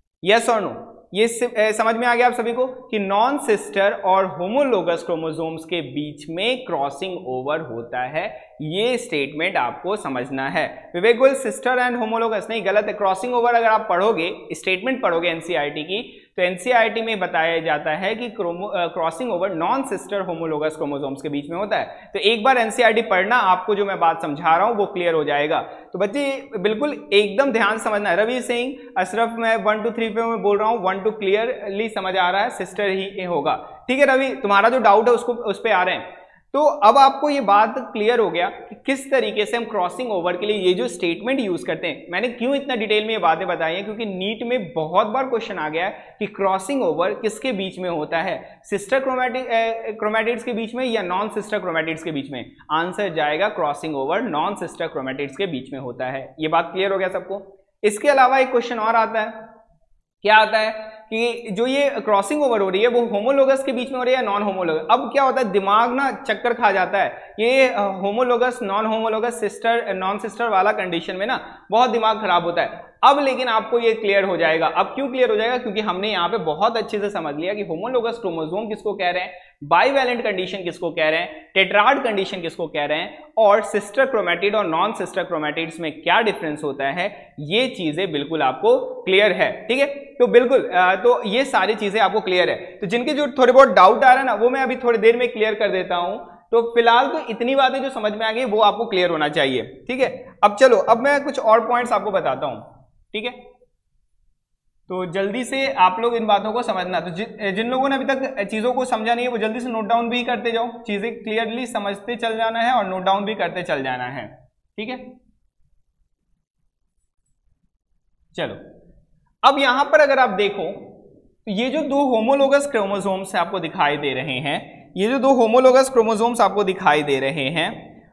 यस और नो? ये समझ में आ गया आप सभी को कि नॉन सिस्टर और होमोलोगस क्रोमोसोम्स के बीच में क्रॉसिंग ओवर होता है। ये स्टेटमेंट आपको समझना है। Vivek Goyal, sister and homologous नहीं, गलत है। क्रॉसिंग ओवर अगर आप पढ़ोगे, स्टेटमेंट पढ़ोगे एनसीईआरटी की, तो एनसीईआरटी में बताया जाता है कि crossing over non sister homologous chromosomes के बीच में होता है। तो एक बार एनसीईआरटी पढ़ना, आपको जो मैं बात समझा रहा हूं वो क्लियर हो जाएगा। तो बच्चे बिल्कुल एकदम ध्यान समझना है। रवि सिंह, अशरफ, मैं वन टू थ्री पे मैं बोल रहा हूँ, वन टू क्लियरली समझ आ रहा है, सिस्टर ही होगा, ठीक है। रवि, तुम्हारा जो डाउट है उसको उस पर आ रहे हैं। तो अब आपको ये बात क्लियर हो गया कि किस तरीके से हम क्रॉसिंग ओवर के लिए ये जो स्टेटमेंट यूज करते हैं। मैंने क्यों इतना डिटेल में ये बातें बताई हैं, क्योंकि नीट में बहुत बार क्वेश्चन आ गया है कि क्रॉसिंग ओवर किसके बीच में होता है, सिस्टर क्रोमैटिड क्रोमैटिड्स के बीच में या नॉन सिस्टर क्रोमैटिड्स के बीच में। आंसर जाएगा crossing over non sister chromatids के बीच में होता है। ये बात क्लियर हो गया सबको। इसके अलावा एक क्वेश्चन और आता है, क्या आता है कि जो ये क्रॉसिंग ओवर हो रही है वो होमोलोगस के बीच में हो रही है या नॉन होमोलोगस। अब क्या होता है, दिमाग ना चक्कर खा जाता है। ये homologous, non homologous, sister, non sister वाला कंडीशन में ना बहुत दिमाग खराब होता है। अब लेकिन आपको ये क्लियर हो जाएगा। अब क्यों क्लियर हो जाएगा? क्योंकि हमने यहाँ पे बहुत अच्छे से समझ लिया कि होमोलोगस क्रोमोसोम किसको कह रहे हैं, बाइवैलेंट कंडीशन किसको कह रहे हैं, टेट्राड कंडीशन किसको कह रहे हैं, और सिस्टर क्रोमैटिड और नॉन सिस्टर क्रोमैटिड्स में क्या डिफरेंस होता है, ये चीजें बिल्कुल आपको क्लियर है, ठीक है। तो बिल्कुल तो ये सारी चीजें आपको क्लियर है। तो जिनके जो थोड़े बहुत डाउट आ रहा है ना, वो मैं अभी थोड़ी देर में क्लियर कर देता हूं। तो फिलहाल तो इतनी बातें जो समझ में आ गई वो आपको क्लियर होना चाहिए, ठीक है। अब चलो, अब मैं कुछ और पॉइंट्स आपको बताता हूं, ठीक है। तो जल्दी से आप लोग इन बातों को समझना। तो जि, जिन लोगों ने अभी तक चीजों को समझा नहीं है वो जल्दी से नोट डाउन भी करते जाओ, चीजें क्लियरली समझते चल जाना है और नोट डाउन भी करते चल जाना है, ठीक है। चलो, अब यहां पर अगर आप देखो तो ये जो दो होमोलोगस क्रोमोसोम्स आपको दिखाई दे रहे हैं, ये जो दो होमोलोगस क्रोमोसोम्स आपको दिखाई दे रहे हैं,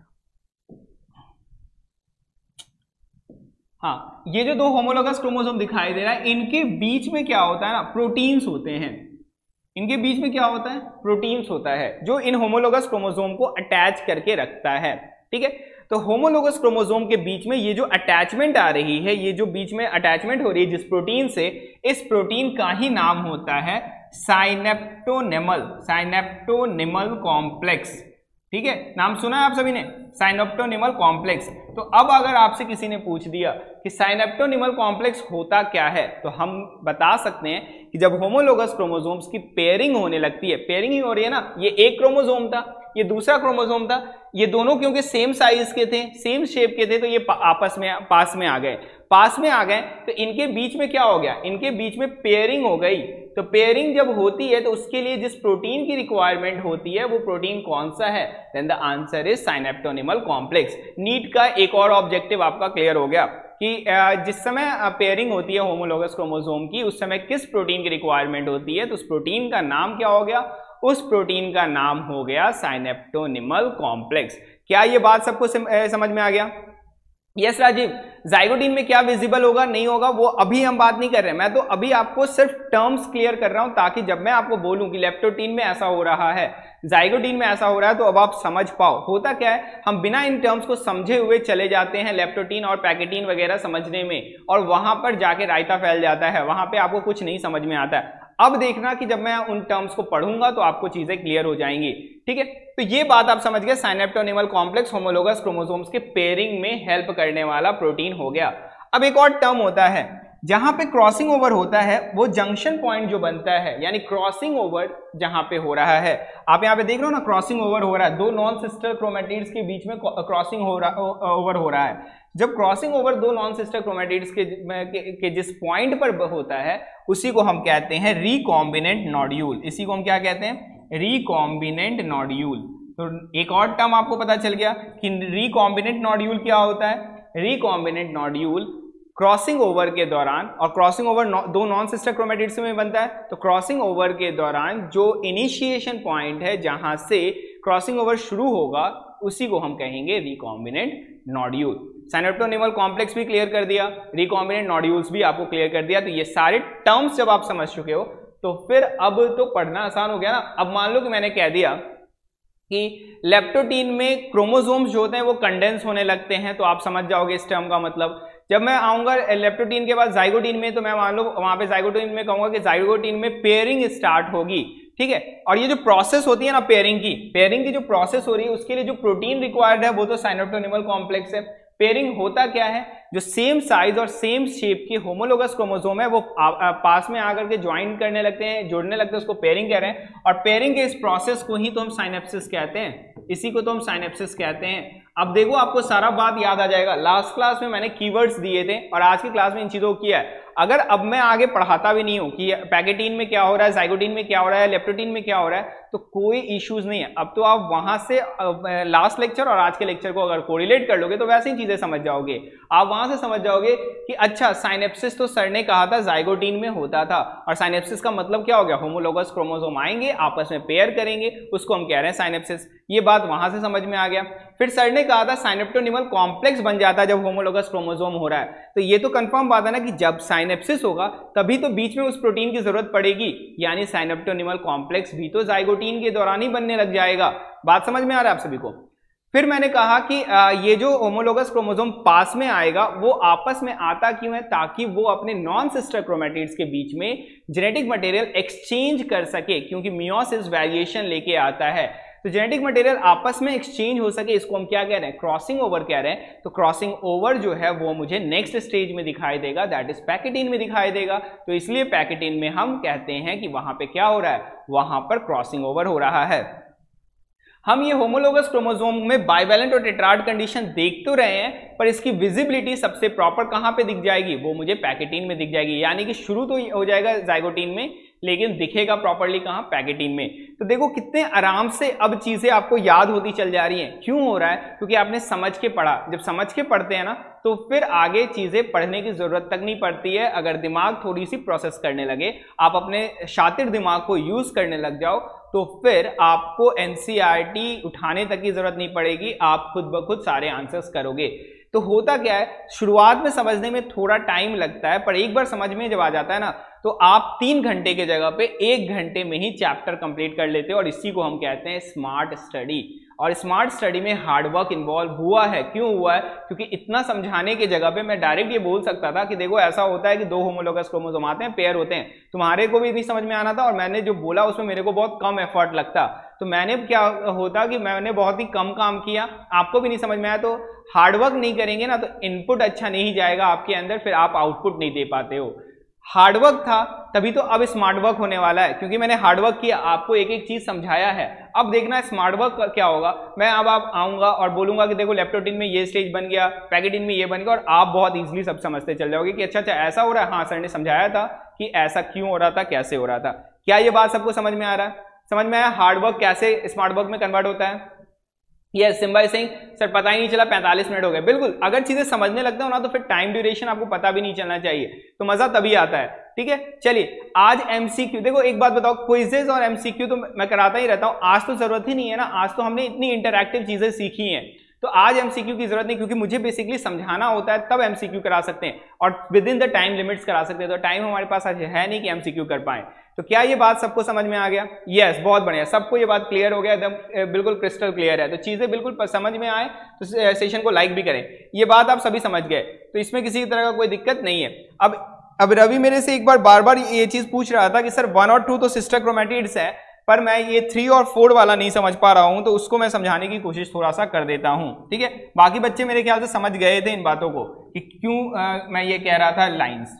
हाँ, ये जो दो होमोलोगस क्रोमोसोम दिखाई दे रहा है, इनके बीच में क्या होता है ना, प्रोटीन्स होते हैं। इनके बीच में क्या होता है, प्रोटीन्स होता है, जो इन होमोलोगस क्रोमोसोम को अटैच करके रखता है, ठीक है। तो होमोलोगस क्रोमोसोम के बीच में ये जो अटैचमेंट आ रही है, ये जो बीच में अटैचमेंट हो रही है जिस प्रोटीन से, इस प्रोटीन का ही नाम होता है साइनेप्टोनेमल, साइनेप्टोनेमल कॉम्प्लेक्स। ठीक है, नाम सुना है आप सभी ने, साइनेप्टोनिमल कॉम्प्लेक्स। तो अब अगर आपसे किसी ने पूछ दिया कि साइनेप्टोनिमल कॉम्प्लेक्स होता क्या है, तो हम बता सकते हैं कि जब होमोलोगस क्रोमोसोम्स की पेयरिंग होने लगती है, पेयरिंग ही हो रही है ना, ये एक क्रोमोसोम था, ये दूसरा क्रोमोसोम था, ये दोनों क्योंकि सेम साइज के थे, सेम शेप के थे, तो ये आपस में पास में आ गए, पास में आ गए तो इनके बीच में क्या हो गया, इनके बीच में पेयरिंग हो गई। तो पेयरिंग जब होती है तो उसके लिए जिस प्रोटीन की रिक्वायरमेंट होती है वो प्रोटीन कौन सा है, then the answer is synaptonemal complex. NEET का एक और ऑब्जेक्टिव आपका क्लियर हो गया कि जिस समय पेयरिंग होती है होमोलोगस क्रोमोसोम की, उस समय किस प्रोटीन की रिक्वायरमेंट होती है, तो उस प्रोटीन का नाम क्या हो गया, उस प्रोटीन का नाम हो गया साइनेप्टोनिमल कॉम्प्लेक्स। क्या ये बात सबको समझ में आ गया? यस राजीव, जाइगोटीन में क्या विजिबल होगा नहीं होगा वो अभी हम बात नहीं कर रहे हैं, मैं तो अभी आपको सिर्फ टर्म्स क्लियर कर रहा हूं ताकि जब मैं आपको बोलूं कि लेप्टोटीन में ऐसा हो रहा है, जाइगोटीन में ऐसा हो रहा है, तो अब आप समझ पाओ। होता क्या है, हम बिना इन टर्म्स को समझे हुए चले जाते हैं लेप्टोटीन और पैकेटीन वगैरह समझने में, और वहां पर जाके रायता फैल जाता है, वहां पे आपको कुछ नहीं समझ में आता है। अब देखना कि जब मैं उन टर्म्स को पढ़ूंगा तो आपको चीजें क्लियर हो जाएंगी, ठीक है। तो ये बात आप समझ गए, साइनेप्टोनिमल कॉम्प्लेक्स होमोलोगस क्रोमोसोम्स के पेयरिंग में हेल्प करने वाला प्रोटीन हो गया। अब एक और टर्म होता है जहां पे क्रॉसिंग ओवर होता है, वो जंक्शन पॉइंट जो बनता है, यानी क्रॉसिंग ओवर जहां पे हो रहा है, आप यहां पे देख रहे हो ना, क्रॉसिंग ओवर हो रहा है, दो नॉन सिस्टर क्रोमैटिड्स के बीच में क्रॉसिंग हो रहा ओवर हो रहा है। जब क्रॉसिंग ओवर दो नॉन सिस्टर क्रोमैटिड्स के, के, के जिस पॉइंट पर होता है उसी को हम कहते हैं रिकॉम्बिनेंट नोड्यूल। इसी को हम क्या कहते हैं, रिकॉम्बिनेंट नोड्यूल। तो एक और टर्म आपको पता चल गया कि रिकॉम्बिनेंट नोड्यूल क्या होता है। रिकॉम्बिनेंट नोड्यूल क्रॉसिंग ओवर के दौरान, और क्रॉसिंग ओवर दो नॉन सिस्टर क्रोमैटिड्स में बनता है, तो क्रॉसिंग ओवर के दौरान जो इनिशिएशन पॉइंट है जहां से क्रॉसिंग ओवर शुरू होगा उसी को हम कहेंगे रिकॉम्बिनेंट नोड्यूल। साइनेप्टोनिमल कॉम्प्लेक्स भी क्लियर कर दिया, रिकॉम्बिनेंट नोड्यूल्स भी आपको क्लियर कर दिया। तो ये सारे टर्म्स जब आप समझ चुके हो तो फिर अब तो पढ़ना आसान हो गया ना। अब मान लो कि मैंने कह दिया कि लेप्टोटीन में क्रोमोसोम्स जो होते हैं वो कंडेंस होने लगते हैं, तो आप समझ जाओगे इस टर्म का मतलब। जब मैं आऊंगा लेप्टोटीन के बाद जाइगोटीन में, तो मैं मान लो वहां पे जाइगोटीन में कहूंगा कि जाइगोटीन में पेयरिंग स्टार्ट होगी, ठीक है। और ये जो प्रोसेस होती है ना पेयरिंग की, पेयरिंग की जो प्रोसेस हो रही है उसके लिए जो प्रोटीन रिक्वायर्ड है वो तो साइनेप्टोनिमल कॉम्प्लेक्स है। पेयरिंग होता क्या है, जो सेम साइज और सेम शेप के होमोलोगस क्रोमोसोम है वो आ, आ, पास में आकर के ज्वाइन करने लगते हैं, जोड़ने लगते हैं, उसको पेयरिंग कह रहे हैं। और पेयरिंग के इस प्रोसेस को ही तो हम साइनेप्सिस कहते हैं, इसी को तो हम साइनेप्सिस कहते हैं। अब देखो आपको सारा बात याद आ जाएगा, लास्ट क्लास में मैंने कीवर्ड्स दिए थे और आज की क्लास में इन चीजों को किया है। अगर अब मैं आगे पढ़ाता भी नहीं हूं कि पैकेटीन में क्या हो रहा है, जाइगोटीन में क्या हो रहा है, लेप्टोटीन में क्या हो रहा है, तो कोई इश्यूज नहीं है। अब तो आप वहां से लास्ट लेक्चर और आज के लेक्चर को अगर कोरिलेट कर लोगे तो वैसे ही चीजें समझ जाओगे। आप वहां से समझ जाओगे कि अच्छा साइनेप्सिस तो सर ने कहा था जाइगोटीन में होता था, और साइनेप्सिस का मतलब क्या हो गया, होमोलोगस क्रोमोसोम आएंगे आपस में पेयर करेंगे, उसको हम कह रहे हैं साइनेप्सिस। ये बात वहां से समझ में आ गया। फिर सर ने कहा था साइनेप्टोनिमल कॉम्प्लेक्स बन जाता है जब होमोलोगस क्रोमोसोम हो रहा है, तो ये तो कंफर्म बात है ना कि जब साइनेप्सिस होगा तभी तो बीच में उस प्रोटीन की जरूरत पड़ेगी, यानी साइनेप्टोनिमल कॉम्प्लेक्स भी तो जाइगोटीन के दौरान ही बनने लग जाएगा। बात समझ में आ रहा है आप सभी को। फिर मैंने कहा कि ये जो होमोलोगस क्रोमोसोम पास में आएगा वो आपस में आता क्यों है, ताकि वो अपने नॉन सिस्टर क्रोमैटिड्स के बीच में जेनेटिक मटेरियल एक्सचेंज कर सके, क्योंकि मियोसिस वेरिएशन लेके आता है, तो जेनेटिक मटेरियल आपस में एक्सचेंज हो सके। इसको हम क्या कह रहे हैं, क्रॉसिंग ओवर कह रहे हैं। तो क्रॉसिंग ओवर जो है वो मुझे नेक्स्ट स्टेज में दिखाई देगा, दैट इज पैकेटीन में दिखाई देगा। तो इसलिए पैकेटीन में हम कहते हैं कि वहां पे क्या हो रहा है, वहां पर क्रॉसिंग ओवर हो रहा है। हम ये होमोलोगस क्रोमोसोम में बाइवैलेंट और टेट्राड कंडीशन देख तो रहे हैं, पर इसकी विजिबिलिटी सबसे प्रॉपर कहां पे दिख जाएगी, वो मुझे पैकेटीन में दिख जाएगी। यानी कि शुरू तो हो जाएगा जाइगोटीन में, लेकिन दिखेगा प्रॉपर्ली कहां, पैकेटीन में। तो देखो कितने आराम से अब चीजें आपको याद होती चल जा रही हैं। क्यों हो रहा है, क्योंकि आपने समझ के पढ़ा। जब समझ के पढ़ते हैं ना तो फिर आगे चीजें पढ़ने की जरूरत तक नहीं पड़ती है। अगर दिमाग थोड़ी सी प्रोसेस करने लगे, आप अपने शातिर दिमाग को यूज करने लग जाओ, तो फिर आपको एनसीईआरटी उठाने तक की जरूरत नहीं पड़ेगी, आप खुद ब खुद सारे आंसर्स करोगे। तो होता क्या है, शुरुआत में समझने में थोड़ा टाइम लगता है, पर एक बार समझ में जब आ जाता है ना तो आप तीन घंटे के जगह पे एक घंटे में ही चैप्टर कंप्लीट कर लेते हो, और इसी को हम कहते हैं स्मार्ट स्टडी। और स्मार्ट स्टडी में हार्ड वर्क इन्वॉल्व हुआ है। क्यों हुआ है? क्योंकि इतना समझाने की जगह पे मैं डायरेक्ट ये बोल सकता था कि देखो ऐसा होता है कि दो होमोलोगस क्रोमोसोम आते हैं, पेयर होते हैं, तुम्हारे को भी नहीं समझ में आना था और मैंने जो बोला उसमें मेरे को बहुत कम एफर्ट लगता, तो मैंने क्या होता कि मैंने बहुत ही कम काम किया, आपको भी नहीं समझ में आया। तो हार्डवर्क नहीं करेंगे ना तो इनपुट अच्छा नहीं जाएगा आपके अंदर, फिर आप आउटपुट नहीं दे पाते हो। हार्डवर्क था तभी तो अब स्मार्ट वर्क होने वाला है, क्योंकि मैंने हार्डवर्क किया, आपको एक एक चीज समझाया है। अब देखना है स्मार्ट वर्क क्या होगा। मैं अब आप आऊंगा और बोलूंगा कि देखो लेप्टोटिन में ये स्टेज बन गया, पैकेटिन में ये बन गया, और आप बहुत इजीली सब समझते चल जाओगे कि अच्छा अच्छा ऐसा हो रहा है, हाँ सर ने समझाया था कि ऐसा क्यों हो रहा था, कैसे हो रहा था। क्या ये बात सबको समझ में आ रहा है? समझ में आया हार्डवर्क कैसे स्मार्ट वर्क में कन्वर्ट होता है? यस, सिम्बा सिंह सर पता ही नहीं चला पैंतालीस मिनट हो गए। बिल्कुल, अगर चीजें समझने लगते हो ना तो फिर टाइम ड्यूरेशन आपको पता भी नहीं चलना चाहिए, तो मजा तभी आता है। ठीक है, चलिए आज एमसीक्यू, देखो एक बात बताओ, क्विजेज और एमसीक्यू तो मैं कराता ही रहता हूं, आज तो जरूरत ही नहीं है ना, आज तो हमने इतनी इंटरैक्टिव चीजें सीखी हैं, तो आज एमसीक्यू की जरूरत नहीं, क्योंकि मुझे बेसिकली समझाना होता है तब एमसीक्यू करा सकते हैं और within the time limits करा सकते हैं, तो टाइम हमारे पास आज है नहीं कि एमसीक्यू कर पाए। तो क्या ये बात सबको समझ में आ गया? यस, बहुत बढ़िया, सबको ये बात क्लियर हो गया, एकदम बिल्कुल क्रिस्टल क्लियर है। तो चीजें बिल्कुल समझ में आए तो सेशन को लाइक भी करें, ये बात आप सभी समझ गए, तो इसमें किसी तरह का कोई दिक्कत नहीं है। अब अब रवि मेरे से एक बार बार बार ये चीज पूछ रहा था कि सर वन और टू तो सिस्टर क्रोमैटिड्स है, पर मैं ये थ्री और फोर वाला नहीं समझ पा रहा हूं, तो उसको मैं समझाने की कोशिश थोड़ा सा कर देता हूं। ठीक है, बाकी बच्चे मेरे ख्याल से समझ गए थे इन बातों को कि क्यों आ, मैं ये कह रहा था लाइंस।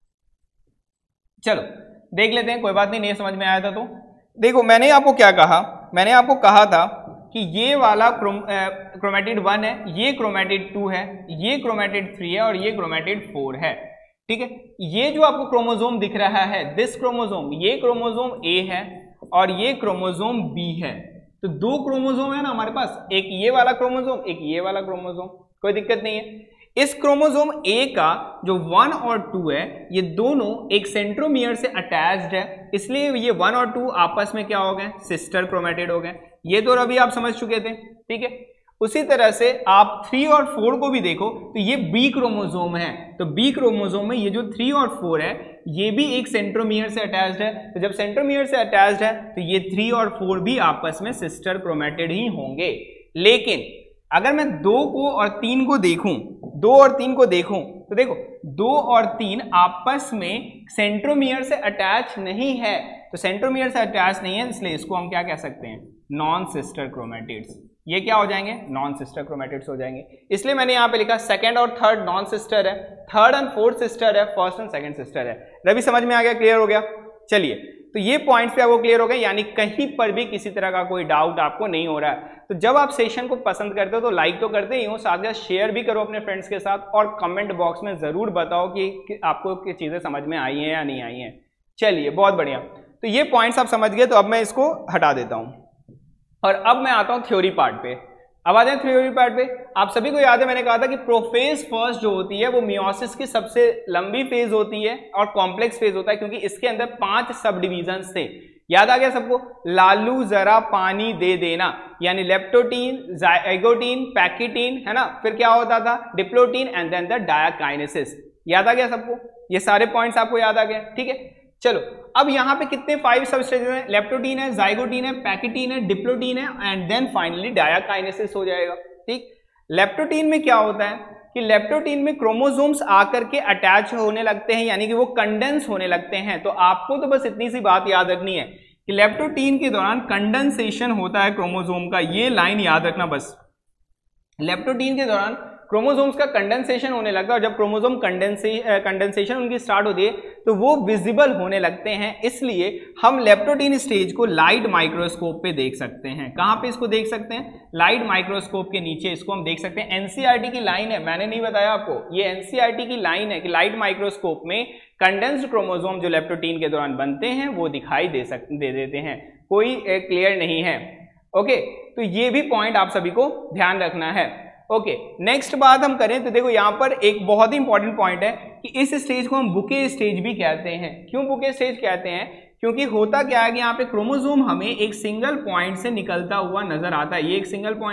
चलो देख लेते हैं, कोई बात नहीं, नहीं समझ में आया था तो देखो मैंने आपको क्या कहा, मैंने आपको कहा था कि ये वाला क्रोम, क्रोमैटिड वन है, ये क्रोमैटिड टू है, ये क्रोमैटिड थ्री है और ये क्रोमैटिड फोर है। ठीक है, ये जो आपको क्रोमोसोम दिख रहा है, दिस क्रोमोसोम, ये क्रोमोसोम ए है और ये क्रोमोसोम बी है, तो दो क्रोमोसोम है ना हमारे पास, एक ये वाला क्रोमोसोम, एक ये वाला क्रोमोसोम, कोई दिक्कत नहीं है। इस क्रोमोसोम ए का जो वन और टू है, ये दोनों एक सेंट्रोमियर से अटैच्ड है, इसलिए ये वन और टू आपस में क्या हो गए? सिस्टर क्रोमैटिड हो गए। ये तो अभी आप समझ चुके थे। ठीक है, उसी तरह से आप थ्री और फोर को भी देखो तो ये बी क्रोमोसोम है, तो बी क्रोमोसोम में ये जो थ्री और फोर है ये भी एक सेंट्रोमियर से अटैच्ड है, तो जब सेंट्रोमियर से अटैच्ड है तो ये थ्री और फोर भी आपस में सिस्टर क्रोमैटिड ही होंगे। लेकिन अगर मैं दो को और तीन को देखूं, दो और तीन को देखूं तो देखो दो और तीन आपस में सेंट्रोमियर से अटैच नहीं है, तो सेंट्रोमियर से अटैच नहीं है, इसलिए इसको हम क्या कह सकते हैं? Non sister chromatids. ये क्या हो जाएंगे? नॉन सिस्टर क्रोमैटिड्स हो जाएंगे। इसलिए मैंने यहाँ पे लिखा सेकंड और थर्ड नॉन सिस्टर है, थर्ड एंड फोर्थ सिस्टर है, फर्स्ट एंड सेकंड सिस्टर है। रवि समझ में आ गया? क्लियर हो गया? चलिए, तो ये पॉइंट्स पे आपको क्लियर हो गए, यानी कहीं पर भी किसी तरह का कोई डाउट आपको नहीं हो रहा है। तो जब आप सेशन को पसंद करते हो तो लाइक तो करते ही हो, साथ ही शेयर भी करो अपने फ्रेंड्स के साथ, और कमेंट बॉक्स में जरूर बताओ कि, कि आपको ये चीजें समझ में आई हैं या नहीं आई हैं। चलिए, बहुत बढ़िया, तो ये पॉइंट्स आप समझ गए, तो अब मैं इसको हटा देता हूं और अब मैं आता हूं थ्योरी पार्ट पे। अब आ जाए थ्योरी पार्ट पे। आप सभी को याद है मैंने कहा था कि प्रोफेज फर्स्ट जो होती है वो मियोसिस की सबसे लंबी फेज होती है और कॉम्प्लेक्स फेज होता है, क्योंकि इसके अंदर पांच सब डिविजन्स थे। याद आ गया सबको? लालू जरा पानी दे देना, यानी लेप्टोटीन, जाइगोटीन, पैकेटीन, है ना, फिर क्या होता था? Diplotene and then the diakinesis. याद आ गया सबको? ये सारे पॉइंट्स आपको याद आ गए? ठीक है, चलो अब यहाँ पे कितने फाइव सबस्टेजेस हैं? लेप्टोटीन है, जाइगोटीन है, पैकेटीन है, डिप्लोटीन है एंड देन फाइनली डायाकाइनेसिस हो जाएगा। ठीक, लेप्टोटीन में क्या होता है कि लेप्टोटीन में क्रोमोसोम्स आकर के अटैच होने लगते हैं, यानी कि वो कंडेंस होने लगते हैं। तो आपको तो बस इतनी सी बात याद रखनी है कि लेप्टोटीन के दौरान कंडेंसेशन होता है क्रोमोसोम का, ये लाइन याद रखना बस। लेप्टोटीन के दौरान क्रोमोसोम्स का कंडेंसेशन होने लगता है, और जब क्रोमोसोम कंडेंसे कंडेंसेशन उनकी स्टार्ट होती है तो वो विजिबल होने लगते हैं, इसलिए हम लेप्टोटीन स्टेज को लाइट माइक्रोस्कोप पे देख सकते हैं। कहाँ पे इसको देख सकते हैं? लाइट माइक्रोस्कोप के नीचे इसको हम देख सकते हैं। एनसीईआरटी की लाइन है, मैंने नहीं बताया आपको, ये एनसीईआरटी की लाइन है कि लाइट माइक्रोस्कोप में कंडेंस्ड क्रोमोसोम जो लेप्टोटीन के दौरान बनते हैं वो दिखाई दे सक दे देते हैं। कोई क्लियर नहीं है? ओके, तो ये भी पॉइंट आप सभी को ध्यान रखना है। ओके, नेक्स्ट बात हम करें तो देखो यहाँ पर एक बहुत ही इंपॉर्टेंट पॉइंट है कि इस स्टेज को हम बुके स्टेज भी कहते हैं। क्यों बुके स्टेज कहते हैं? क्योंकि होता क्या है कि यहाँ पे क्रोमोसोम हमें एक सिंगल पॉइंट से निकलता हुआ नजर आता है। ये एक सिंगल पॉइंट है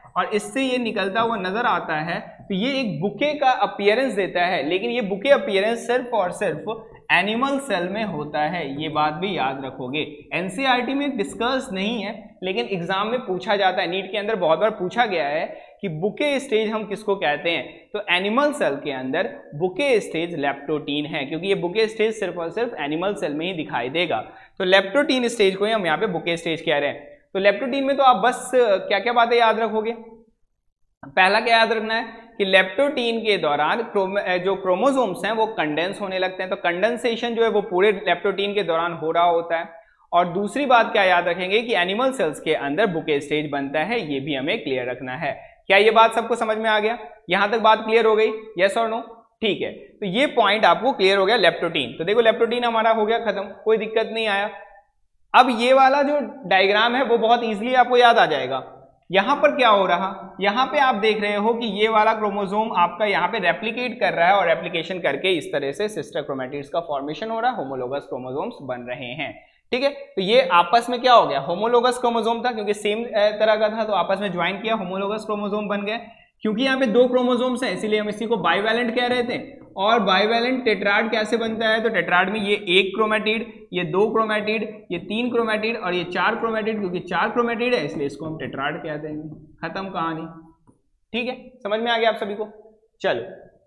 और इससे ये निकलता हुआ नजर आता है, तो ये एक बुके का अपीयरेंस देता है, लेकिन ये बुके अपीयरेंस सिर्फ और सिर्फ एनिमल सेल में होता है, ये बात भी याद रखोगे। एनसीईआरटी में डिस्कस नहीं है, लेकिन एग्जाम में पूछा जाता है, नीट के अंदर बहुत बार पूछा गया है कि बुके स्टेज हम किसको कहते हैं, तो एनिमल सेल के अंदर बुके स्टेज लेप्टोटीन है, क्योंकि ये बुके स्टेज सिर्फ और सिर्फ एनिमल सेल में ही दिखाई देगा। तो लेप्टोटीन स्टेज को ही हम यहाँ पे बुके स्टेज कह रहे हैं। तो लेप्टोटीन में तो आप बस क्या क्या बातें याद रखोगे, पहला क्या याद रखना है कि लेप्टोटीन के दौरान जो क्रोमोसोम्स हैं वो कंडेंस होने लगते हैं, तो कंडेंसेशन जो है वो पूरे लेप्टोटीन के दौरान हो रहा होता है। और दूसरी बात क्या याद रखेंगे कि एनिमल सेल्स के अंदर बुके स्टेज बनता है, ये भी हमें क्लियर रखना है। क्या ये बात सबको समझ में आ गया, यहां तक बात क्लियर हो गई, यस और नो? ठीक है, तो ये पॉइंट आपको क्लियर हो गया लेप्टोटीन। तो देखो लेप्टोटीन हमारा हो गया खत्म, कोई दिक्कत नहीं आया। अब ये वाला जो डायग्राम है वो बहुत इजीली आपको याद आ जाएगा। यहां पर क्या हो रहा, यहां पे आप देख रहे हो कि ये वाला क्रोमोसोम आपका यहाँ पे रेप्लिकेट कर रहा है, और रेप्लिकेशन करके इस तरह से सिस्टर क्रोमैटिड्स का फॉर्मेशन हो रहा है, होमोलोगस क्रोमोसोम्स बन रहे हैं। ठीक है, तो ये आपस में क्या हो गया, होमोलोगस क्रोमोसोम था, क्योंकि सेम तरह का था तो आपस में ज्वाइन किया, होमोलोगस क्रोमोसोम बन गए। क्योंकि यहाँ पे दो क्रोमोसोम्स हैं इसीलिए हम इसी को बाइवैलेंट कह रहे थे। और बाइवैलेंट टेट्राड कैसे बनता है, तो टेट्राड में ये एक क्रोमैटिड, ये दो क्रोमैटिड, ये तीन क्रोमैटिड और ये चार क्रोमैटिड, क्योंकि चार क्रोमैटिड है इसलिए इसको हम टेट्राड कहते हैं। खत्म कहानी। ठीक है, समझ में आ गया आप सभी को? चलो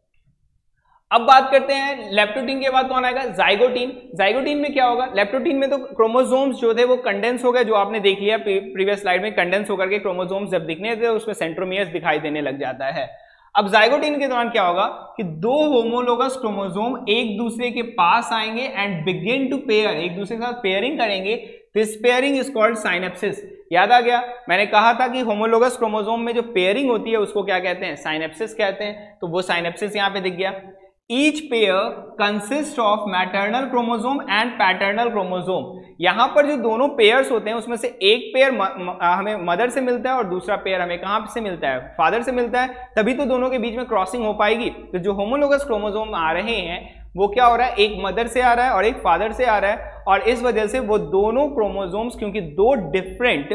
अब बात करते हैं लेप्टोटीन के बाद कौन आएगा, जाइगोटीन। जाइगोटीन में क्या होगा, लेप्टोटीन में तो क्रोमोसोम्स जो थे वो कंडेंस हो गए, जो आपने देख लिया प्रीवियस स्लाइड में, कंडेंस होकर के क्रोमोसोम्स जब दिखने थे उसमें सेंट्रोमियर्स दिखाई देने लग जाता है। अब जाइगोटीन के दौरान क्या होगा कि दो होमोलोगस क्रोमोसोम एक दूसरे के पास आएंगे एंड बिगिन टू पेयर, एक दूसरे के साथ पेयरिंग करेंगे। This pairing is called synapsis. याद आ गया, मैंने कहा था कि होमोलोगस क्रोमोसोम में जो पेयरिंग होती है उसको क्या कहते हैं, साइनेप्सिस कहते हैं। तो वो साइनेप्सिस यहाँ पे दिख गया। Each pair consists of maternal chromosome and paternal chromosome। यहां पर जो दोनों पेयर्स होते हैं उसमें से एक पेयर हमें मदर से मिलता है और दूसरा पेयर हमें कहां से मिलता है, फादर से मिलता है, तभी तो दोनों के बीच में क्रॉसिंग हो पाएगी। तो जो होमोलोगस क्रोमोसोम आ रहे हैं वो क्या हो रहा है, एक मदर से आ रहा है और एक फादर से आ रहा है, और इस वजह से वो दोनों क्रोमोसोम्स क्योंकि दो डिफरेंट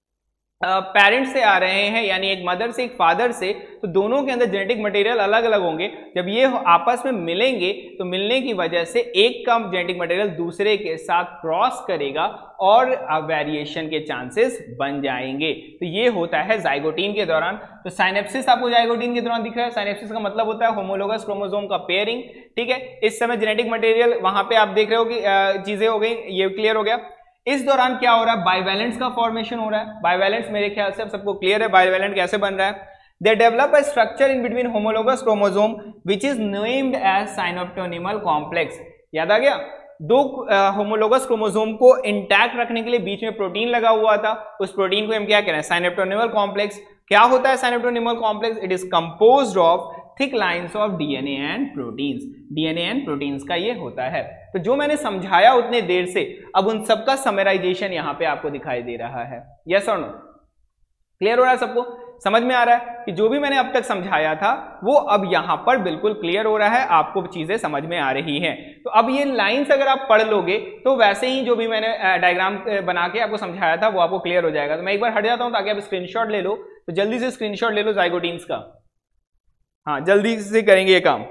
पेरेंट्स uh, से आ रहे हैं, यानी एक मदर से एक फादर से, तो दोनों के अंदर जेनेटिक मटेरियल अलग अलग होंगे। जब ये आपस में मिलेंगे तो मिलने की वजह से एक का जेनेटिक मटेरियल दूसरे के साथ क्रॉस करेगा और वेरिएशन के चांसेस बन जाएंगे। तो ये होता है जाइगोटीन के दौरान। तो साइनेप्सिस आपको जाइगोटीन के दौरान दिख रहा है। साइनेप्सिस का मतलब होता है होमोलोगस क्रोमोसोम का पेयरिंग। ठीक है, इस समय जेनेटिक मटेरियल वहां पे आप देख रहे हो कि चीजें हो गई, ये क्लियर हो गया। इस दौरान क्या हो रहा है, बाइवैलेंट्स का फॉर्मेशन हो रहा है। बाइवैलेंट्स मेरे ख्याल से अब सबको क्लियर है बाइवैलेंट कैसे बन रहा है। They develop a structure in between homologous chromosome which is named as synaptonemal complex. याद आ गया, दो होमोलोगस क्रोमोसोम को इंटैक्ट रखने के लिए बीच में प्रोटीन लगा हुआ था, उस प्रोटीन को हम क्या कह रहे हैं, साइनोप्टोनिमल कॉम्प्लेक्स। क्या होता है synaptonemal complex, it is composed of thick lines of DNA and proteins. DNA and proteins का ये होता है। तो जो मैंने समझाया उतने देर से, अब उन सबका समराइजेशन यहां पे आपको दिखाई दे रहा है। यस और नो, क्लियर हो रहा है सबको, समझ में आ रहा है कि जो भी मैंने अब तक समझाया था वो अब यहां पर बिल्कुल क्लियर हो रहा है, आपको चीजें समझ में आ रही हैं। तो अब ये लाइंस अगर आप पढ़ लोगे तो वैसे ही जो भी मैंने डायग्राम बना के आपको समझाया था वो आपको क्लियर हो जाएगा। तो मैं एक बार हट जाता हूं ताकि आप स्क्रीनशॉट ले लो, तो जल्दी से स्क्रीनशॉट ले लो जाइगोटीन्स का। हाँ, जल्दी से करेंगे ये काम।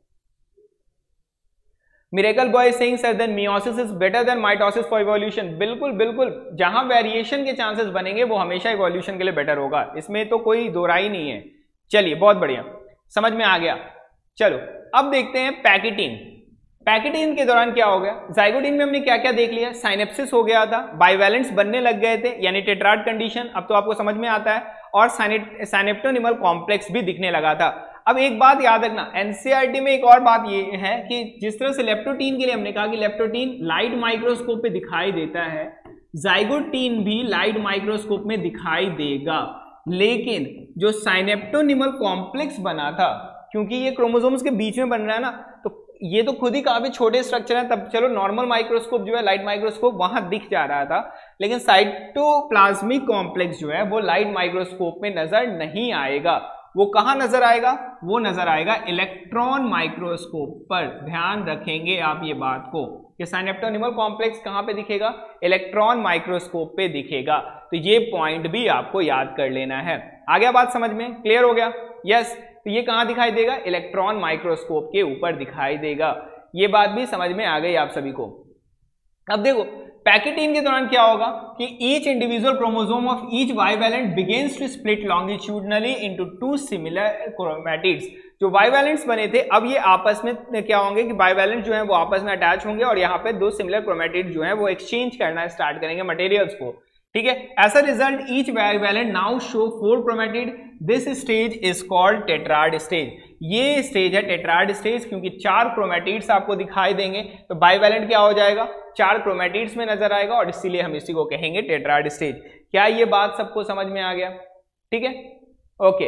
Miracle boy saying sir then meiosis is better than mitosis for evolution. बिल्कुल बिल्कुल, जहां वेरिएशन के चांसेस बनेंगे वो हमेशा इवोल्यूशन के लिए बेटर होगा, इसमें तो कोई दो राय नहीं है। चलिए, बहुत बढ़िया, समझ में आ गया। चलो अब देखते हैं पैकिटीन। पैकिटीन के दौरान क्या हो गया, जाइगोटीन में हमने क्या क्या देख लिया, साइनेप्सिस हो गया था, बाइवैलेंट्स बनने लग गए थे यानी टेट्राड कंडीशन, अब तो आपको समझ में आता है, और साइनेप्टोनिमल कॉम्प्लेक्स भी दिखने लगा था। अब एक बात याद रखना, एनसीईआरटी में एक और बात ये है कि जिस तरह से लेप्टोटीन के लिए हमने कहा कि लेप्टोटीन लाइट माइक्रोस्कोप पे दिखाई देता है, जाइगोटीन भी लाइट माइक्रोस्कोप में दिखाई देगा। लेकिन जो साइनेप्टोनिमल कॉम्प्लेक्स बना था, क्योंकि ये क्रोमोसोम्स के बीच में बन रहा है ना, तो ये तो खुद ही काफी छोटे स्ट्रक्चर है, तब चलो नॉर्मल माइक्रोस्कोप जो है, लाइट माइक्रोस्कोप, वहां दिख जा रहा था, लेकिन साइटोप्लाज्मिक कॉम्प्लेक्स जो है वो लाइट माइक्रोस्कोप में नजर नहीं आएगा। वो कहां नजर आएगा, वो नजर आएगा इलेक्ट्रॉन माइक्रोस्कोप पर। ध्यान रखेंगे आप ये बात को कि साइनेप्टोनिमल कॉम्प्लेक्स कहां पे दिखेगा, इलेक्ट्रॉन माइक्रोस्कोप पे दिखेगा। तो ये पॉइंट भी आपको याद कर लेना है। आ गया बात समझ में, क्लियर हो गया? यस। तो ये कहाँ दिखाई देगा? इलेक्ट्रॉन माइक्रोस्कोप के ऊपर दिखाई देगा। ये बात भी समझ में आ गई आप सभी को। अब देखो पैकेटीन के दौरान क्या होगा कि each individual chromosome of each bivalent begins to split longitudinally into two similar chromatids. जो बाइवैलेंट्स बने थे अब ये आपस में क्या होंगे कि बाइवैलेंट जो है वो आपस में अटैच होंगे और यहाँ पे दो सिमिलर क्रोमैटिड्स जो है वो एक्सचेंज करना स्टार्ट करेंगे मटेरियल्स को, ठीक है। As a result each bivalent now show four chromatid. This stage is called tetrad stage. ये स्टेज है टेट्राड स्टेज क्योंकि चार क्रोमैटिड्स आपको दिखाई देंगे। तो बाइवैलेंट क्या हो जाएगा? चार क्रोमैटिड्स में नजर आएगा और इसीलिए हम इसी को कहेंगे टेट्राड स्टेज। क्या ये बात सबको समझ में आ गया? ठीक है, ओके।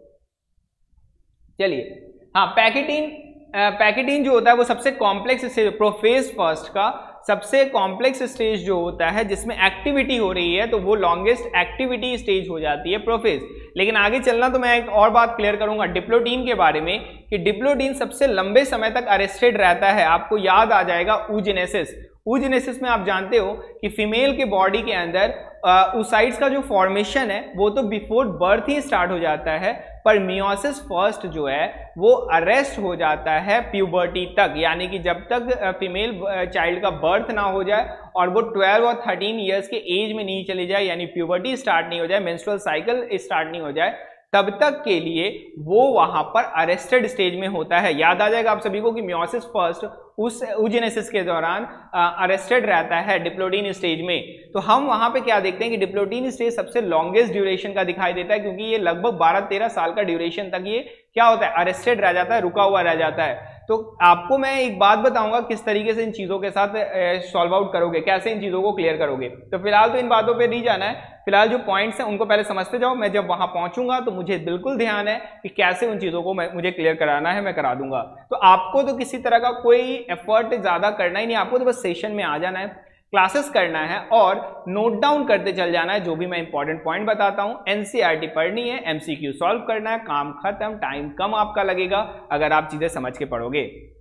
चलिए, हाँ, पैकेटीन पैकेटीन जो होता है वो सबसे कॉम्प्लेक्स स्टेज, प्रोफेज फर्स्ट का सबसे कॉम्प्लेक्स स्टेज जो होता है जिसमें एक्टिविटी हो रही है तो वो लॉन्गेस्ट एक्टिविटी स्टेज हो जाती है प्रोफेज। लेकिन आगे चलना तो मैं एक और बात क्लियर करूंगा डिप्लोटीन के बारे में कि डिप्लोटीन सबसे लंबे समय तक अरेस्टेड रहता है। आपको याद आ जाएगा oogenesis। oogenesis में आप जानते हो कि फीमेल के बॉडी के अंदर oocytes का जो फॉर्मेशन है वो तो बिफोर बर्थ ही स्टार्ट हो जाता है, पर मियोसिस फर्स्ट जो है वो अरेस्ट हो जाता है प्यूबर्टी तक, यानी कि जब तक फीमेल चाइल्ड का बर्थ ना हो जाए और वो ट्वेल्व और थर्टीन इयर्स के एज में नहीं चले जाए, यानी प्यूबर्टी स्टार्ट नहीं हो जाए, मेंस्ट्रुअल साइकिल स्टार्ट नहीं हो जाए, तब तक के लिए वो वहां पर अरेस्टेड स्टेज में होता है। याद आ जाएगा आप सभी को कि मियोसिस फर्स्ट उस oogenesis के दौरान अरेस्टेड रहता है डिप्लोटीन स्टेज में। तो हम वहां पे क्या देखते हैं कि डिप्लोटीन स्टेज सबसे लॉन्गेस्ट ड्यूरेशन का दिखाई देता है क्योंकि ये लगभग बारह तेरह साल का ड्यूरेशन तक ये क्या होता है? अरेस्टेड रह जाता है, रुका हुआ रह जाता है। तो आपको मैं एक बात बताऊंगा किस तरीके से इन चीजों के साथ सॉल्व आउट करोगे, कैसे इन चीजों को क्लियर करोगे। तो फिलहाल तो इन बातों पे नहीं जाना है, फिलहाल जो पॉइंट्स हैं उनको पहले समझते जाओ। मैं जब वहां पहुंचूंगा तो मुझे बिल्कुल ध्यान है कि कैसे उन चीजों को मैं मुझे क्लियर कराना है, मैं करा दूंगा। तो आपको तो किसी तरह का कोई एफर्ट ज्यादा करना ही नहीं, आपको तो बस सेशन में आ जाना है, क्लासेस करना है और नोट डाउन करते चल जाना है जो भी मैं इंपॉर्टेंट पॉइंट बताता हूं। एनसीईआरटी पढ़नी है, एमसीक्यू सॉल्व करना है, काम खत्म, टाइम कम आपका लगेगा अगर आप चीजें समझ के पढ़ोगे।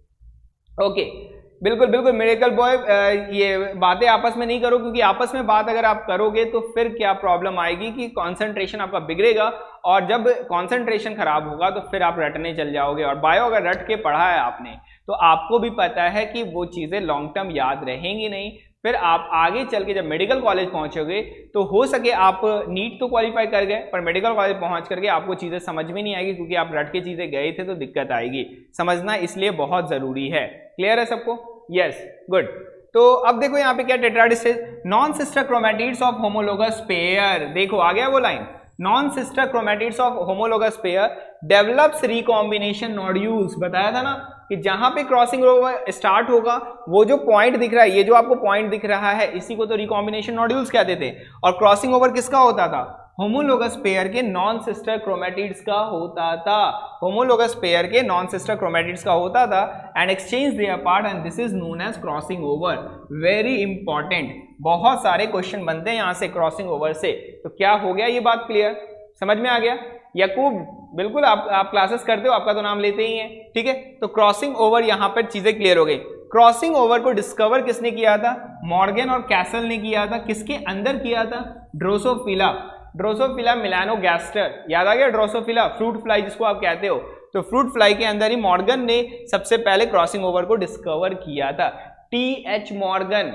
ओके, बिल्कुल बिल्कुल मिरेकल बॉय, ये बातें आपस में नहीं करो क्योंकि आपस में बात अगर आप करोगे तो फिर क्या प्रॉब्लम आएगी कि कंसंट्रेशन आपका बिगड़ेगा और जब कंसंट्रेशन खराब होगा तो फिर आप रटने चल जाओगे। और बायो अगर रट के पढ़ा है आपने तो आपको भी पता है कि वो चीजें लॉन्ग टर्म याद रहेंगी नहीं। फिर आप आगे चल के जब मेडिकल कॉलेज पहुंचोगे तो हो सके आप नीट तो क्वालिफाई कर गए पर मेडिकल कॉलेज पहुंच करके आपको चीजें समझ में नहीं आएगी क्योंकि आप रट के चीजें गए थे तो दिक्कत आएगी। समझना इसलिए बहुत जरूरी है। क्लियर है सबको? Yes, good. तो अब देखो यहाँ पे क्या tetrad stage, non sister chromatids of homologous pair. देखो आ गया वो line, non sister chromatids of homologous pair develops recombination nodules. बताया था ना कि जहां पे क्रॉसिंग ओवर स्टार्ट होगा वो जो पॉइंट दिख रहा है, ये जो आपको पॉइंट दिख रहा है, इसी को तो रिकॉम्बिनेशन नोड्यूल्स कहते थे। और क्रॉसिंग ओवर किसका होता था? होमोलोगस पेयर के नॉन सिस्टर क्रोमैटिड्स का होता था। होमोलोगस पेयर के नॉन सिस्टर क्रोमैटिड्स का होता था and exchange their part and this is known as crossing over. Very important, बहुत सारे क्वेश्चन बनते हैं यहां से क्रॉसिंग ओवर से। तो क्या हो गया ये बात क्लियर, समझ में आ गया? याकूब बिल्कुल आप आप क्लासेस करते हो, आपका तो नाम लेते ही हैं, ठीक है। तो क्रॉसिंग ओवर यहाँ पर चीजें क्लियर हो गई। क्रॉसिंग ओवर को डिस्कवर किसने किया था? मॉर्गन और कैसल ने किया था। किसके अंदर किया था? Drosophila, Drosophila melanogaster. याद आ गया ड्रोसोफिला, फ्रूट फ्लाई जिसको आप कहते हो। तो फ्रूट फ्लाई के अंदर ही मॉर्गन ने सबसे पहले क्रॉसिंग ओवर को डिस्कवर किया था। T H Morgan,